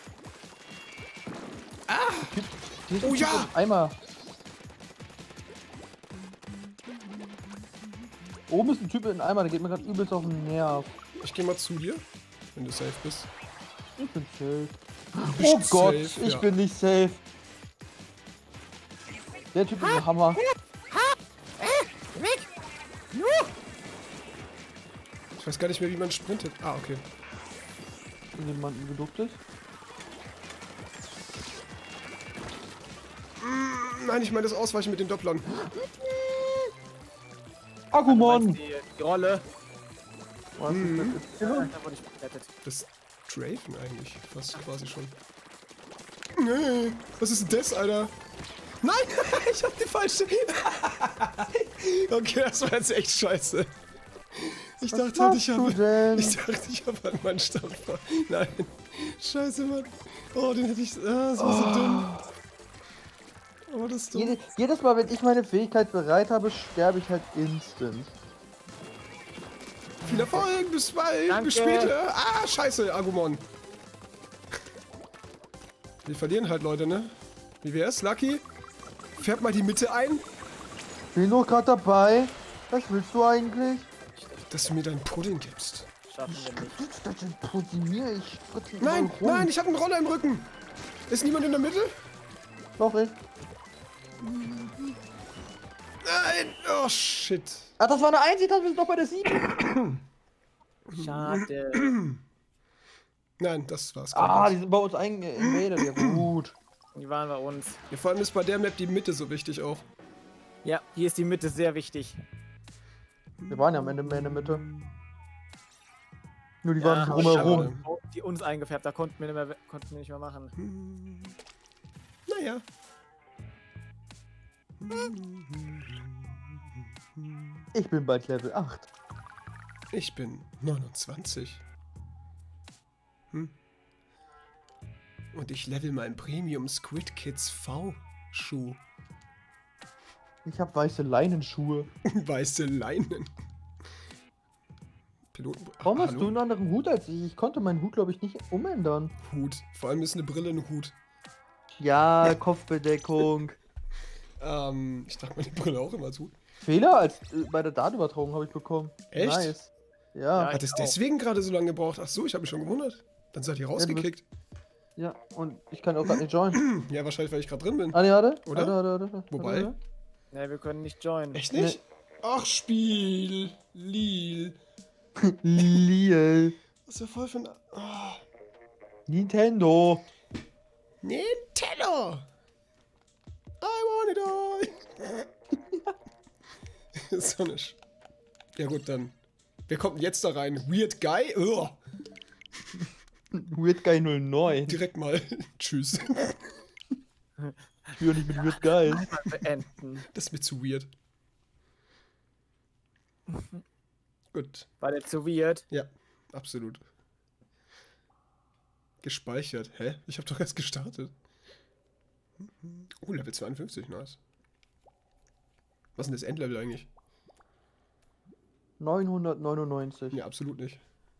hier ist Oh ein ja! Typ im Eimer. Oben ist ein Typ in einem Eimer, der geht mir gerade übelst auf den Nerv. Ich gehe mal zu dir, wenn du safe bist. Ich bin safe. bist Oh Gott, safe, ich ja. bin nicht safe. Der Typ ist ein Hammer. Weg! Ich weiß gar nicht mehr, wie man sprintet. Ah, okay. In jemanden geduckt ist. Nein, ich meine das Ausweichen mit den Dopplern. Agumon! Die Rolle. Was ist das? Ja, da wurde ich gerettet. Das Draven eigentlich. Fast quasi schon. Nee, was ist denn das, Alter? Nein, ich hab die falsche. Okay, das war jetzt echt scheiße. Ich dachte, machst ich du habe. denn? Ich dachte, ich habe halt meinen Stampfer. Nein. Scheiße, Mann. Oh, den hätte ich. Das war so dumm. Oh, das ist dumm. Jedes Mal, wenn ich meine Fähigkeit bereit habe, sterbe ich halt instant. Viel Erfolg, bis bald, Danke. bis später. Ah, scheiße, Agumon. Wir verlieren halt, Leute, ne? Wie wär's, Lucky? Färb mal die Mitte ein, Bin doch gerade dabei. Was willst du eigentlich? dass du mir deinen Pudding gibst. Schaffen wir nicht. Das ist Pudding, ich spritze Nein, rum. nein, ich habe einen Roller im Rücken. Ist niemand in der Mitte? Doch, ich. Nein, oh shit. Ah, das war eine 1, wir sind doch bei der 7. Schade. Nein, das war's. Ah, die nicht. sind bei uns invaded, ja gut. Die waren bei uns. Ja, vor allem ist bei der Map die Mitte so wichtig auch. Ja, hier ist die Mitte sehr wichtig. Wir waren ja am Ende mehr in der Mitte. Nur die Ja, waren aber drumherum. Die uns eingefärbt, da konnten wir nicht mehr machen. Naja. Ich bin bald Level 8. Ich bin 29. Und ich level meinen Premium Squid Kids V-Schuh. Ich habe weiße Leinenschuhe. Weiße Leinen. Piloten. Warum hast Hallo? du einen anderen Hut als ich? Ich konnte meinen Hut, glaube ich, nicht umändern. Hut. Vor allem ist eine Brille ein Hut. Ja, Kopfbedeckung. Ich dachte meine Brille auch immer als Hut. Fehler als bei der Datenübertragung habe ich bekommen. Echt? Nice. Ja. Hat es auch. deswegen gerade so lange gebraucht? Ach so, ich habe mich schon gewundert. Dann seid ihr rausgekickt. Ja, und ich kann auch gerade nicht joinen. Ja, wahrscheinlich, weil ich gerade drin bin. Ah, ne, warte. Oder? Warte. Wobei? Ne, wir können nicht joinen. Echt nicht? Ach, Spiel. Lil. Lil. Das ist ja voll von... Oh. Nintendo. Nintendo! I want it all! So eine Ja gut, dann. Wer kommt denn jetzt da rein? Weird Guy? Ugh. Weird Guy 09. Direkt mal. Tschüss. Ich will nicht mit Weird Guys. Beenden. Das ist mir zu weird. Gut. War der zu weird? Ja, absolut. Gespeichert. Hä? Ich habe doch erst gestartet. Oh, Level 52, nice. Was ist denn das Endlevel eigentlich? 999. Ja, absolut nicht.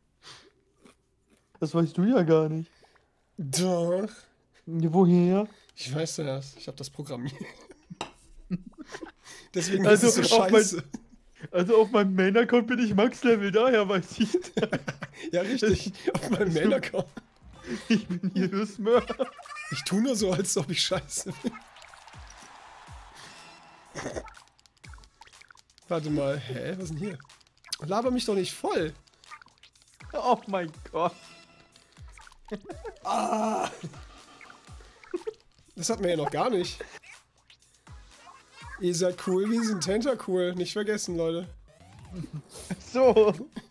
Das weißt du ja gar nicht. Doch. Woher? Ich weiß das. Ich habe das programmiert. Deswegen Also ist es so auf mein- scheiße. Also auf meinem Main-Account bin ich Max-Level, daher weiß ich. Ja, richtig. Auf meinem Mail-Account. Ich bin hier nur Smurf. Ich tue nur so, als ob ich scheiße bin. Warte mal. Hä? Was ist denn hier? Laber mich doch nicht voll. Oh mein Gott. Ah! Das hatten wir ja noch gar nicht. Ihr seid cool, wir sind Tentacool. Nicht vergessen, Leute. So.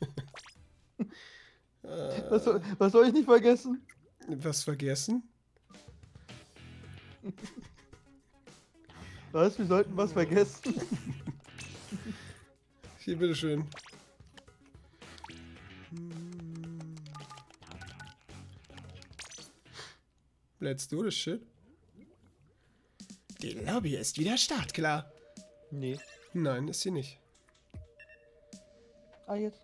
Was soll ich nicht vergessen? Was vergessen? Was? Wir sollten was vergessen. Hier, bitteschön. Let's do this shit. Die Lobby ist wieder startklar. Nee. Nein, ist sie nicht. Ah, jetzt.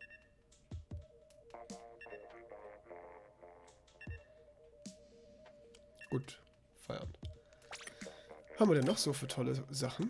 Gut, Feierabend. Haben wir denn noch so für tolle Sachen?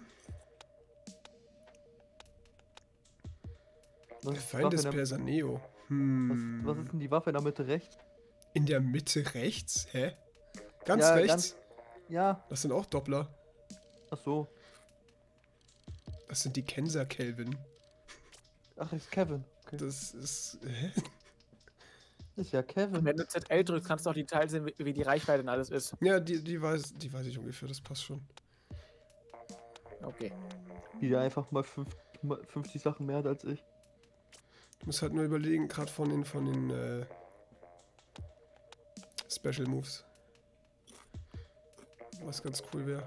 Was Der ist, Feind Waffe des in der, Persaneo. was ist denn die Waffe in der Mitte rechts? In der Mitte rechts? Hä? Ganz Ja, rechts? Ja. Das sind auch Doppler. Ach so. Das sind die Kenser Kelvin. Ach, ist Kevin. Okay. Das ist. Hä? Ist ja Kevin. Wenn du ZL drückst, kannst du auch die Teile sehen, wie die Reichweite und alles ist. Ja, die weiß ich ungefähr, das passt schon. Okay. Die da einfach mal 50 Sachen mehr hat als ich. Ich muss halt nur überlegen, gerade von den Special Moves. Was ganz cool wäre.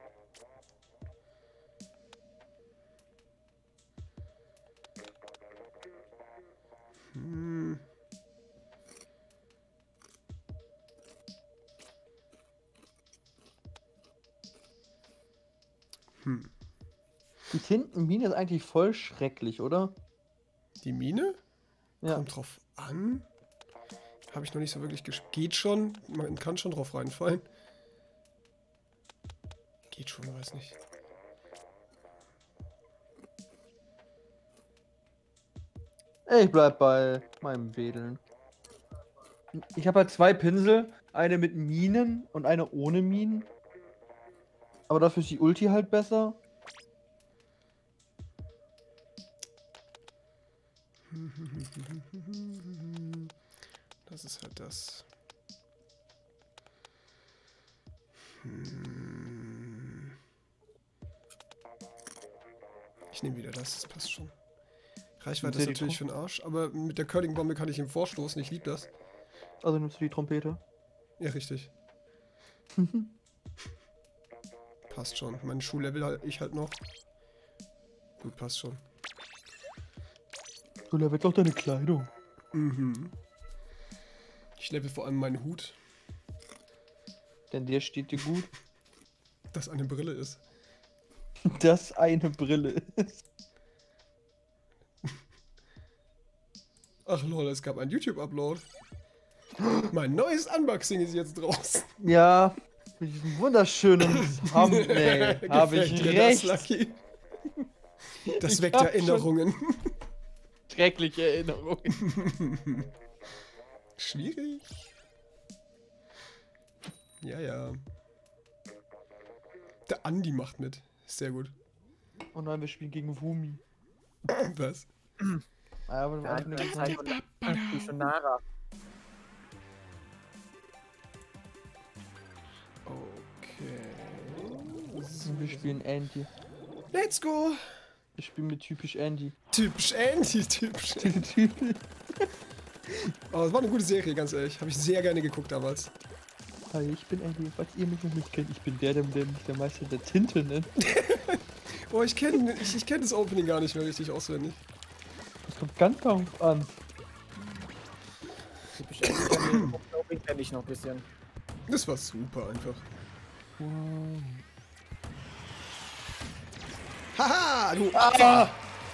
Die Tintenmine ist eigentlich voll schrecklich, oder? Die Mine? Ja. Kommt drauf an. Habe ich noch nicht so wirklich Geht schon. Man kann schon drauf reinfallen. Geht schon, weiß nicht. Ich bleib bei meinem Wedeln. Ich habe halt zwei Pinsel. Eine mit Minen und eine ohne Minen. Aber dafür ist die Ulti halt besser. Das ist halt das. Ich nehme wieder das passt schon. Reichweite ist natürlich für den Arsch, aber mit der Curling-Bombe kann ich ihm vorstoßen, ich liebe das. Also nimmst du die Trompete? Ja, richtig. Passt schon. Mein Schullevel halt ich halt noch. Gut, passt schon. Du levelst doch deine Kleidung. Mhm. Ich level vor allem meinen Hut, Denn der steht dir gut. das eine Brille ist. Das eine Brille ist. Ach lol, es gab einen YouTube-Upload. Mein neues Unboxing ist jetzt draußen. Ja, mit diesem wunderschönen Thumbnail habe ich Gefällt dir recht. Das, Lucky? Das Ich weckt hab Erinnerungen. Schreckliche Erinnerungen. Schwierig. Ja, ja. Der Andi macht mit. Sehr gut. Oh nein, wir spielen gegen Wumi. Was? Ah, aber Ja, eine die Zeit von Shonara. Okay. wir spielen Andy. Let's go. Wir spielen mit typisch Andy. Typisch Andy, typisch Andy. Oh, das war eine gute Serie, ganz ehrlich. Habe ich sehr gerne geguckt damals. Hi, ich bin Andy. Falls ihr mich noch nicht kennt, ich bin der mich der Meister der Tinte nennt. Oh, ich kenn das Opening gar nicht mehr richtig auswendig. kommt ganz darauf an. Typisch kenne ich noch ein bisschen. Das war super einfach. Haha, du Opfer!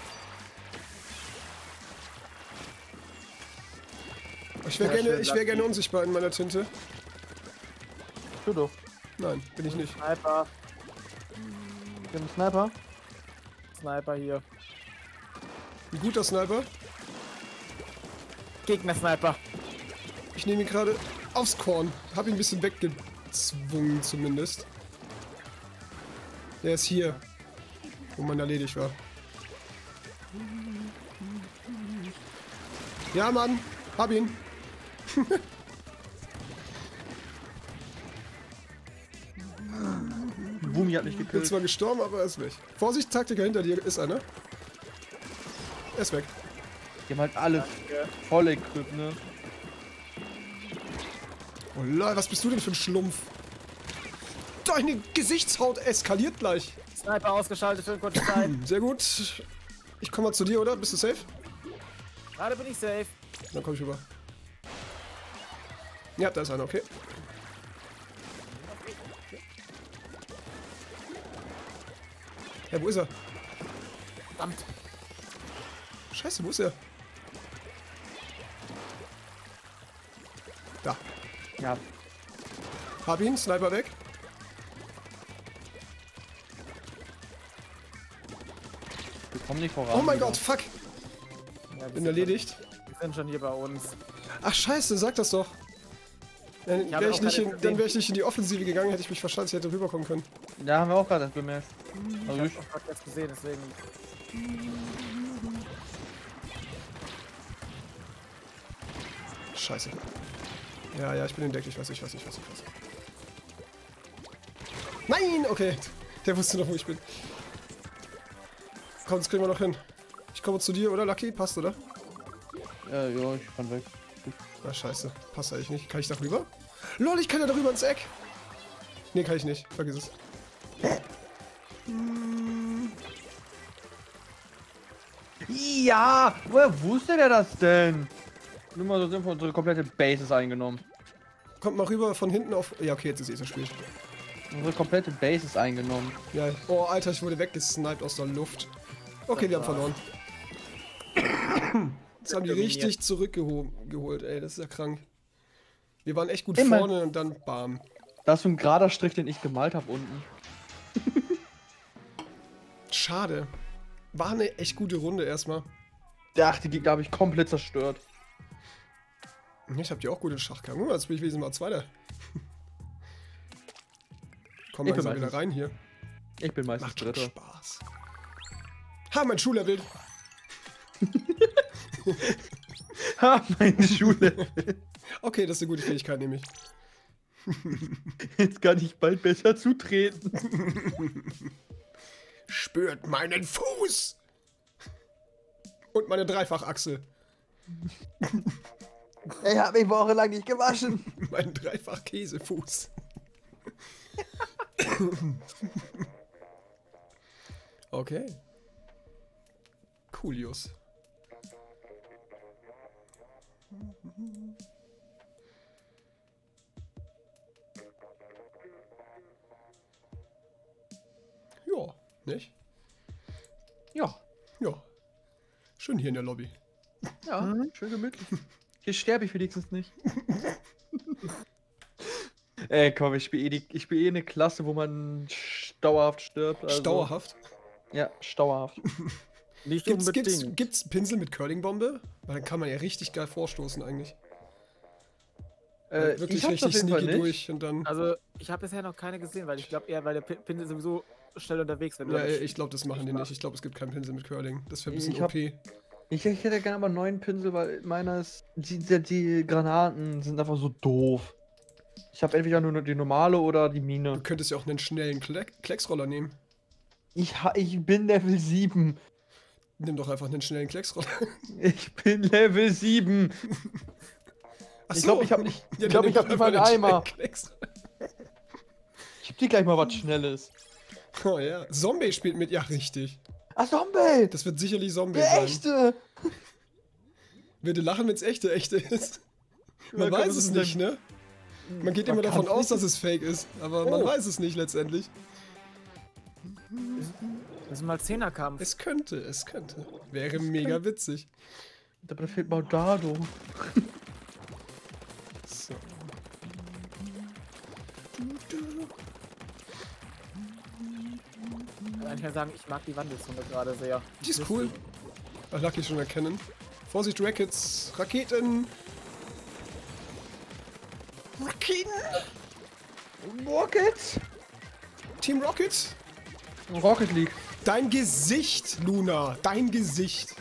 Ich wäre gerne unsichtbar in meiner Tinte. Tu doch. Nein, bin ich nicht. Sniper. Wir haben einen Sniper. Sniper hier. Ein guter Sniper. Gegner-Sniper. Ich nehme ihn gerade aufs Korn. Hab ihn ein bisschen weggezwungen zumindest. Der ist hier, wo man erledigt war. Ja, Mann. Hab ihn. Boomy hat mich Bin gekillt. zwar gestorben, aber er ist weg. Vorsicht, Taktiker, hinter dir ist einer. Er ist weg. Die haben halt alle voll equipped, ne? Oh lol, was bist du denn für ein Schlumpf? Deine Gesichtshaut eskaliert gleich. Sniper ausgeschaltet für eine kurze Zeit. Sehr gut. Ich komme mal zu dir, oder? Bist du safe? Gerade bin ich safe. Dann komme ich rüber. Ja, da ist einer, okay. Ja, wo ist er? Verdammt. Scheiße, wo ist er? Da. Ja. Hab ihn, Sniper weg. Wir kommen nicht voran. Oh mein wieder. Gott, fuck. Ja, Bin erledigt. Wir sind schon hier bei uns. Ach scheiße, sag das doch. Dann habe wäre ich, auch nicht keine in- dann gesehen. wär ich nicht in die Offensive gegangen, hätte ich mich verstanden, ich hätte rüberkommen können. Ja, haben wir auch gerade bemerkt. Also ich, Ich hab jetzt gesehen, deswegen. Scheiße. Ja, ja, ich bin entdeckt, ich weiß. Nein, okay. Der wusste noch, wo ich bin. Komm, das kriegen wir noch hin. Ich komme zu dir, oder Lucky? Passt, oder? ja, ich kann weg. Ah, scheiße. Passt eigentlich nicht. Kann ich da rüber? Lol, ich kann ja darüber ins Eck. Nee, kann ich nicht. Vergiss es. Ja! Woher wusste der das denn? Nur mal so sind wir unsere komplette Bases eingenommen. Kommt mal rüber von hinten auf... Ja, okay, jetzt ist das Spiel. Unsere komplette Bases eingenommen. Ja. Oh, Alter, ich wurde weggesniped aus der Luft. Okay, wir haben verloren. Jetzt haben die richtig zurückgeholt, ey. Das ist ja krank. Wir waren echt gut Immer. vorne und dann bam. Das ist so ein gerader Strich, den ich gemalt habe unten. Schade. War eine echt gute Runde erstmal. Ach, die Gegner habe ich komplett zerstört. Ich hab die auch gut in Schach gehabt. Guck mal, jetzt bin ich wesentlich mal Zweiter. Komm Ich bin langsam wieder meistens- rein hier. Ich bin meistens Macht schon Dritter. Spaß. Ha, mein Schuhlevel. Ha, meine Schule. Okay, das ist eine gute Fähigkeit, nämlich. Jetzt kann ich bald besser zutreten. Spürt meinen Fuß! Und meine Dreifachachse. Ich habe mich wochenlang nicht gewaschen. Mein Dreifach-Käsefuß. Okay. Coolius. Ja, nicht? Ja, Ja. Schön hier in der Lobby. ja, schön gemütlich. Hier sterbe ich wenigstens nicht. Ey, komm, ich spiele eine Klasse, wo man dauerhaft stirbt. Also, Dauerhaft. Ja, dauerhaft. Nicht Gibt's unbedingt. Pinsel mit Curlingbombe? Weil dann kann man ja richtig geil vorstoßen eigentlich. Wirklich ich hab's auf richtig jeden Fall sneaky nicht. durch und dann... Also, ich habe bisher noch keine gesehen, weil ich glaube eher, weil der Pinsel sowieso schnell unterwegs wenn du Ja, damit ich glaube, das machen die nicht. Ich glaube, es gibt keinen Pinsel mit Curling. Das wäre ein bisschen Ich hab- OP. Ich hätte gerne aber einen neuen Pinsel, weil meiner ist. Die Granaten sind einfach so doof. Ich habe entweder nur die normale oder die Du Mine. könntest ja auch einen schnellen Klecksroller nehmen. Ich bin Level 7. Nimm doch einfach einen schnellen Klecksroller. Ich bin Level 7. Ach Ich glaub, ich hab nicht- ich glaub, dann ich hab nimm nicht mal einfach einen schnellen Eimer. Klecksroller. Ich hab dir gleich mal was Schnelles. Oh ja. Zombie spielt mit. Ja, richtig. Ah, Zombie! Das wird sicherlich Zombie Der sein. echte! Würde lachen, wenn es echte ist. Man Ja, weiß es nicht, ne? Man geht immer davon aus, dass es fake ist, aber man Oh. weiß es nicht letztendlich. Das ist mal 10er-Kampf. Es könnte. Wäre mega witzig. Aber da fehlt Maudado. So. Ich kann sagen, ich mag die Wandelzunge gerade sehr. Die ist cool. Ach, Lucky schon erkennen. Vorsicht, Rackets. Raketen. Rocket? Team Rocket. Rocket League. Dein Gesicht, Luna. Dein Gesicht.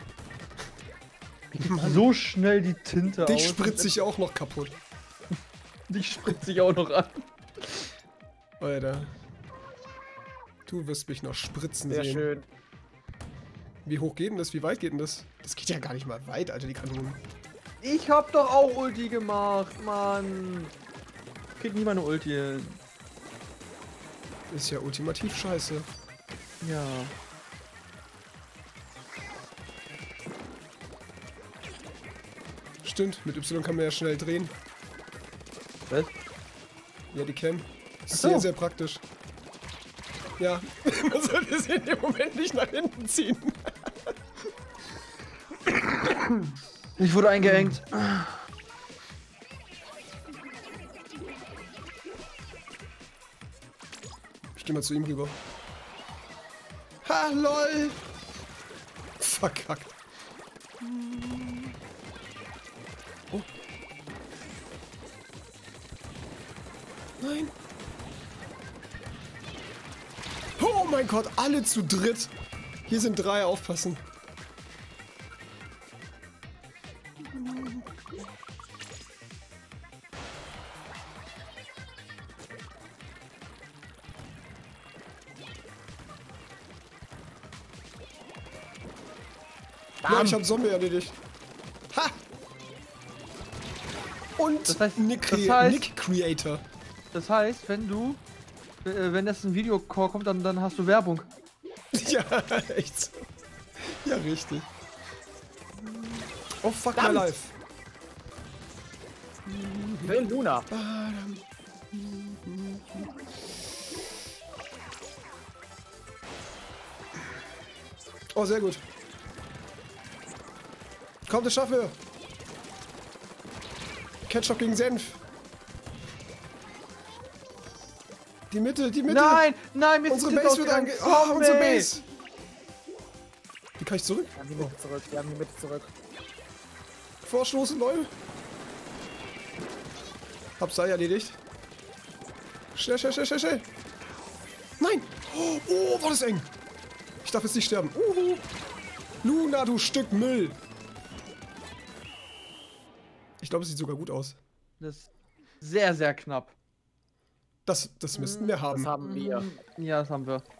So schnell die Tinte Dich aus. spritze ich auch noch kaputt. Dich spritze ich auch noch an. Alter. Du wirst mich noch spritzen Sehr sehen. schön. Wie hoch geht denn das? Wie weit geht denn das? Das geht ja gar nicht mal weit, Alter, die Kanonen. Ich hab doch auch Ulti gemacht, Mann. Krieg nie meine Ulti hin. Ist ja ultimativ scheiße. Ja. Stimmt, mit Y kann man ja schnell drehen. Was? Ja, die Cam. Ach so. Sehr, sehr praktisch. Ja, man sollte sie in dem Moment nicht nach hinten ziehen. Ich wurde eingeengt. Ich geh mal zu ihm rüber. Ha, lol. Verkackt. Oh. Nein. Oh mein Gott, alle zu dritt. Hier sind 3, aufpassen. Ja, ich hab Zombie erledigt. Ha! Und Das heißt- Nick, das heißt- Nick Creator. Das heißt, wenn das ein Videocall kommt, dann hast du Werbung. Ja, echt so. Ja, richtig. Oh, fuck my Verdammt. life. Will Luna. Oh, sehr gut. Komm, das schaffen wir. Ketchup gegen Senf. Die Mitte, die Mitte. Nein, nein, mir ist Unsere die Base Tinte wird ange... ausgegangen. Oh, unsere Zombie. Base. Wie kann ich zurück? Wir haben die Mitte zurück. Wir haben die Mitte zurück. Vorstoßen, Leute. Hab's da erledigt. Schnell, schnell, schnell, schnell, schnell. Nein. Oh, war das eng. Ich darf jetzt nicht sterben. Luna, du Stück Müll. Ich glaube, es sieht sogar gut aus. Das ist sehr, sehr knapp. Das müssten wir haben. Das haben wir. Ja, das haben wir.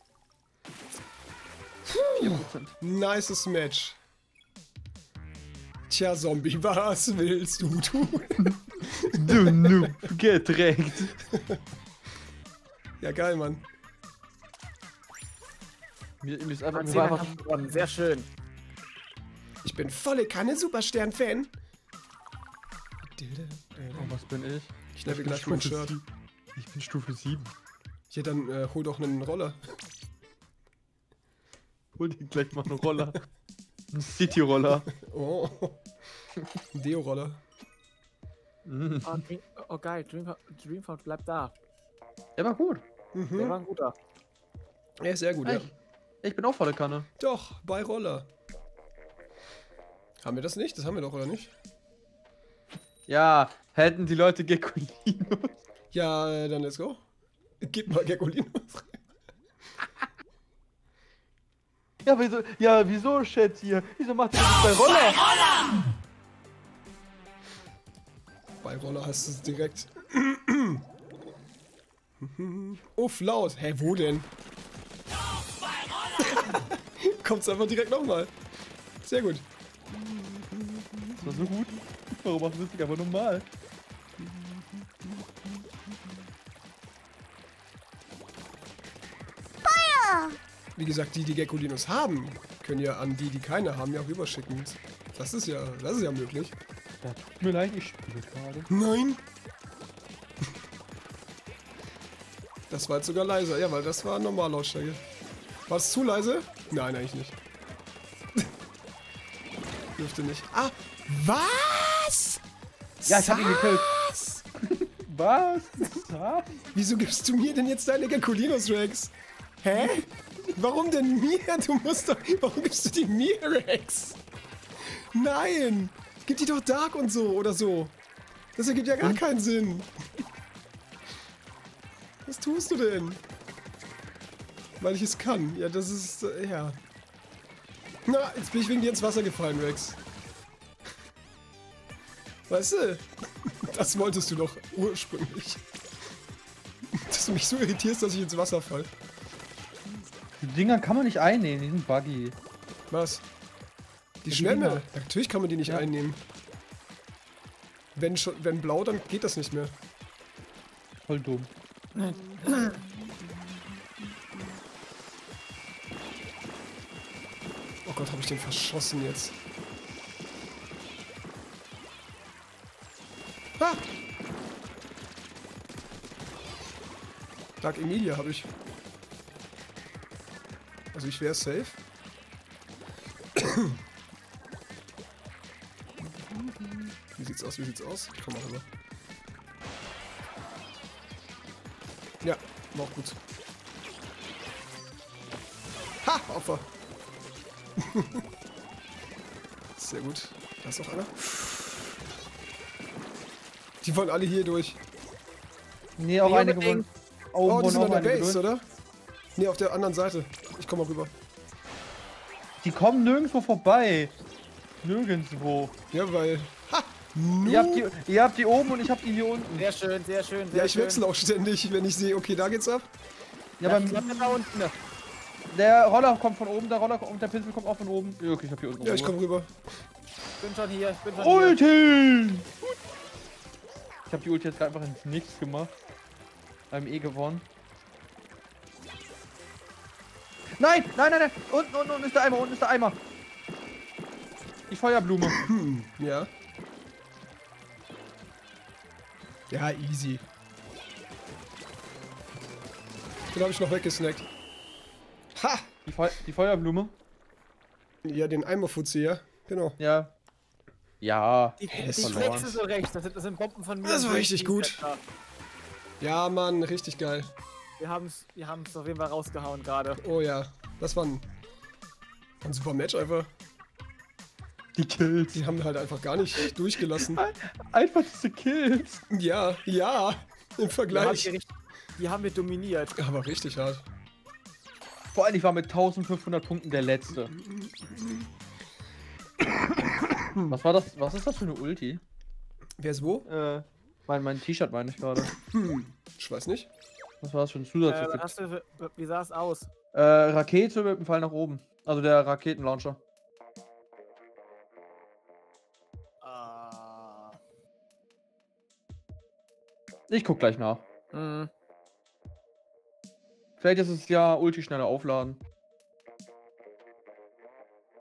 4%. Nices Match. Tja, Zombie, was willst du tun? Du Noob, gedrängt. Ja, geil, Mann. Mir ist einfach, mir 10er war einfach Kampf gewonnen. Sehr schön. Ich bin volle Kanne Superstern-Fan. oh, was bin ich? Ich level gleich mein Shirt. Ich bin Stufe 7. Ja, dann hol doch einen Roller. Hol dir gleich mal einen Roller. Ein City-Roller. Oh. Ein Deo-Roller. Mhm. Oh geil, Dreamfall bleibt da. Der war gut. Der war ein guter. Ja, sehr gut, ja. Ich bin auch volle Kanne. Doch, bei Roller. Haben wir das nicht? Das haben wir doch, oder nicht? Ja, hätten die Leute Gekolinos. Ja, dann let's go. Gib mal Gekolinos. Ja, wieso, Chat hier? Wieso macht ihr das bei Roller? Bei Roller hast du es direkt. Uff, laut. Hä, wo denn? Kommt's einfach direkt nochmal. Sehr gut. Das war so gut. Warum machen wir das nicht einfach normal? Wie gesagt, die Gekolinos haben, können ja an die keine haben, ja rüberschicken. Das ist ja möglich. Ja, tut mir leid, ich spiele gerade. Nein! Das war jetzt sogar leiser. Ja, weil das war Normallautstärke. War es zu leise? Nein, eigentlich nicht. Dürfte nicht. Ah! Was? Ja, ich hab ihn gekillt. Was? Was? Was? Wieso gibst du mir denn jetzt deine Gekulinos, Rex? Hä? Warum denn mir? Du musst doch... Warum gibst du die mir, Rex? Nein! Gib die doch Dark und so oder so. Das ergibt ja gar keinen Sinn. Was tust du denn? Weil ich es kann. Ja, das ist... ja. Na, jetzt bin ich wegen dir ins Wasser gefallen, Rex. Weißt du? Das wolltest du doch ursprünglich. Dass du mich so irritierst, dass ich ins Wasser fall. Die Dinger kann man nicht einnehmen, die sind buggy. Was? Die Die Schwämme? Dinger. Natürlich kann man die nicht Ja. einnehmen. Wenn blau, dann geht das nicht mehr. Voll dumm. Oh Gott, habe ich den verschossen jetzt. Ah! Dark Emilia habe ich. Also ich wäre safe. Wie sieht's aus? Wie sieht's aus? Ich komm mal rüber. Ja, war auch gut. Ha! Opfer! Sehr gut. Da ist noch einer. Die wollen alle hier durch. Nee, auch Nee, einige unbedingt. wollen. Oh, die Wurden sind an auch der einige Base, durch. oder? Nee, auf der anderen Seite. Ich komm mal rüber. Die kommen nirgendwo vorbei. Nirgendwo. Ja, weil... Ha! Nu. Ihr habt die oben und ich hab die hier unten. Sehr schön, sehr schön, sehr Ja, ich schön. wechsle auch ständig, wenn ich sehe, okay, da geht's ab. Ja, Ja, beim, ich hab da unten. der Roller kommt von oben, der Roller und der Pinsel kommt auch von oben. Ja, okay, ich hab hier unten. Ja, ich komm rüber. Ich bin schon hier, ich bin schon hier. Ulti! Ich hab die Ulti jetzt gerade einfach ins Nichts gemacht. Beim gewonnen. Nein, nein, nein, nein! Unten ist der Eimer, unten ist der Eimer. Die Feuerblume. Ja. Ja, easy. Den habe ich noch weggesnackt. Ha! Die Feuerblume. Ja, den Eimerfuzzi, ja. Genau. Ja. Ja. Die ist verloren. Kleckse so recht, das sind Bomben von mir. Das war und richtig die gut. Fetter. Ja, Mann, richtig geil. Wir haben's auf jeden Fall rausgehauen gerade. Oh ja, das war ein super Match einfach. Die Kills. Die haben halt einfach gar nicht durchgelassen. Einfach diese Kills. Ja, ja, im Vergleich. Die haben wir dominiert. Aber richtig hart. Vor allem, ich war mit 1500 Punkten der Letzte. Was war das? Was ist das für eine Ulti? Wer ist wo? Mein T-Shirt meine ich gerade. Ich weiß nicht. Was war das für ein Was Zusatzeffekt? hast du wie sah es aus? Rakete mit dem Pfeil nach oben. Also der Raketenlauncher. Ich guck gleich nach. Mhm. Vielleicht ist es ja Ulti schneller aufladen.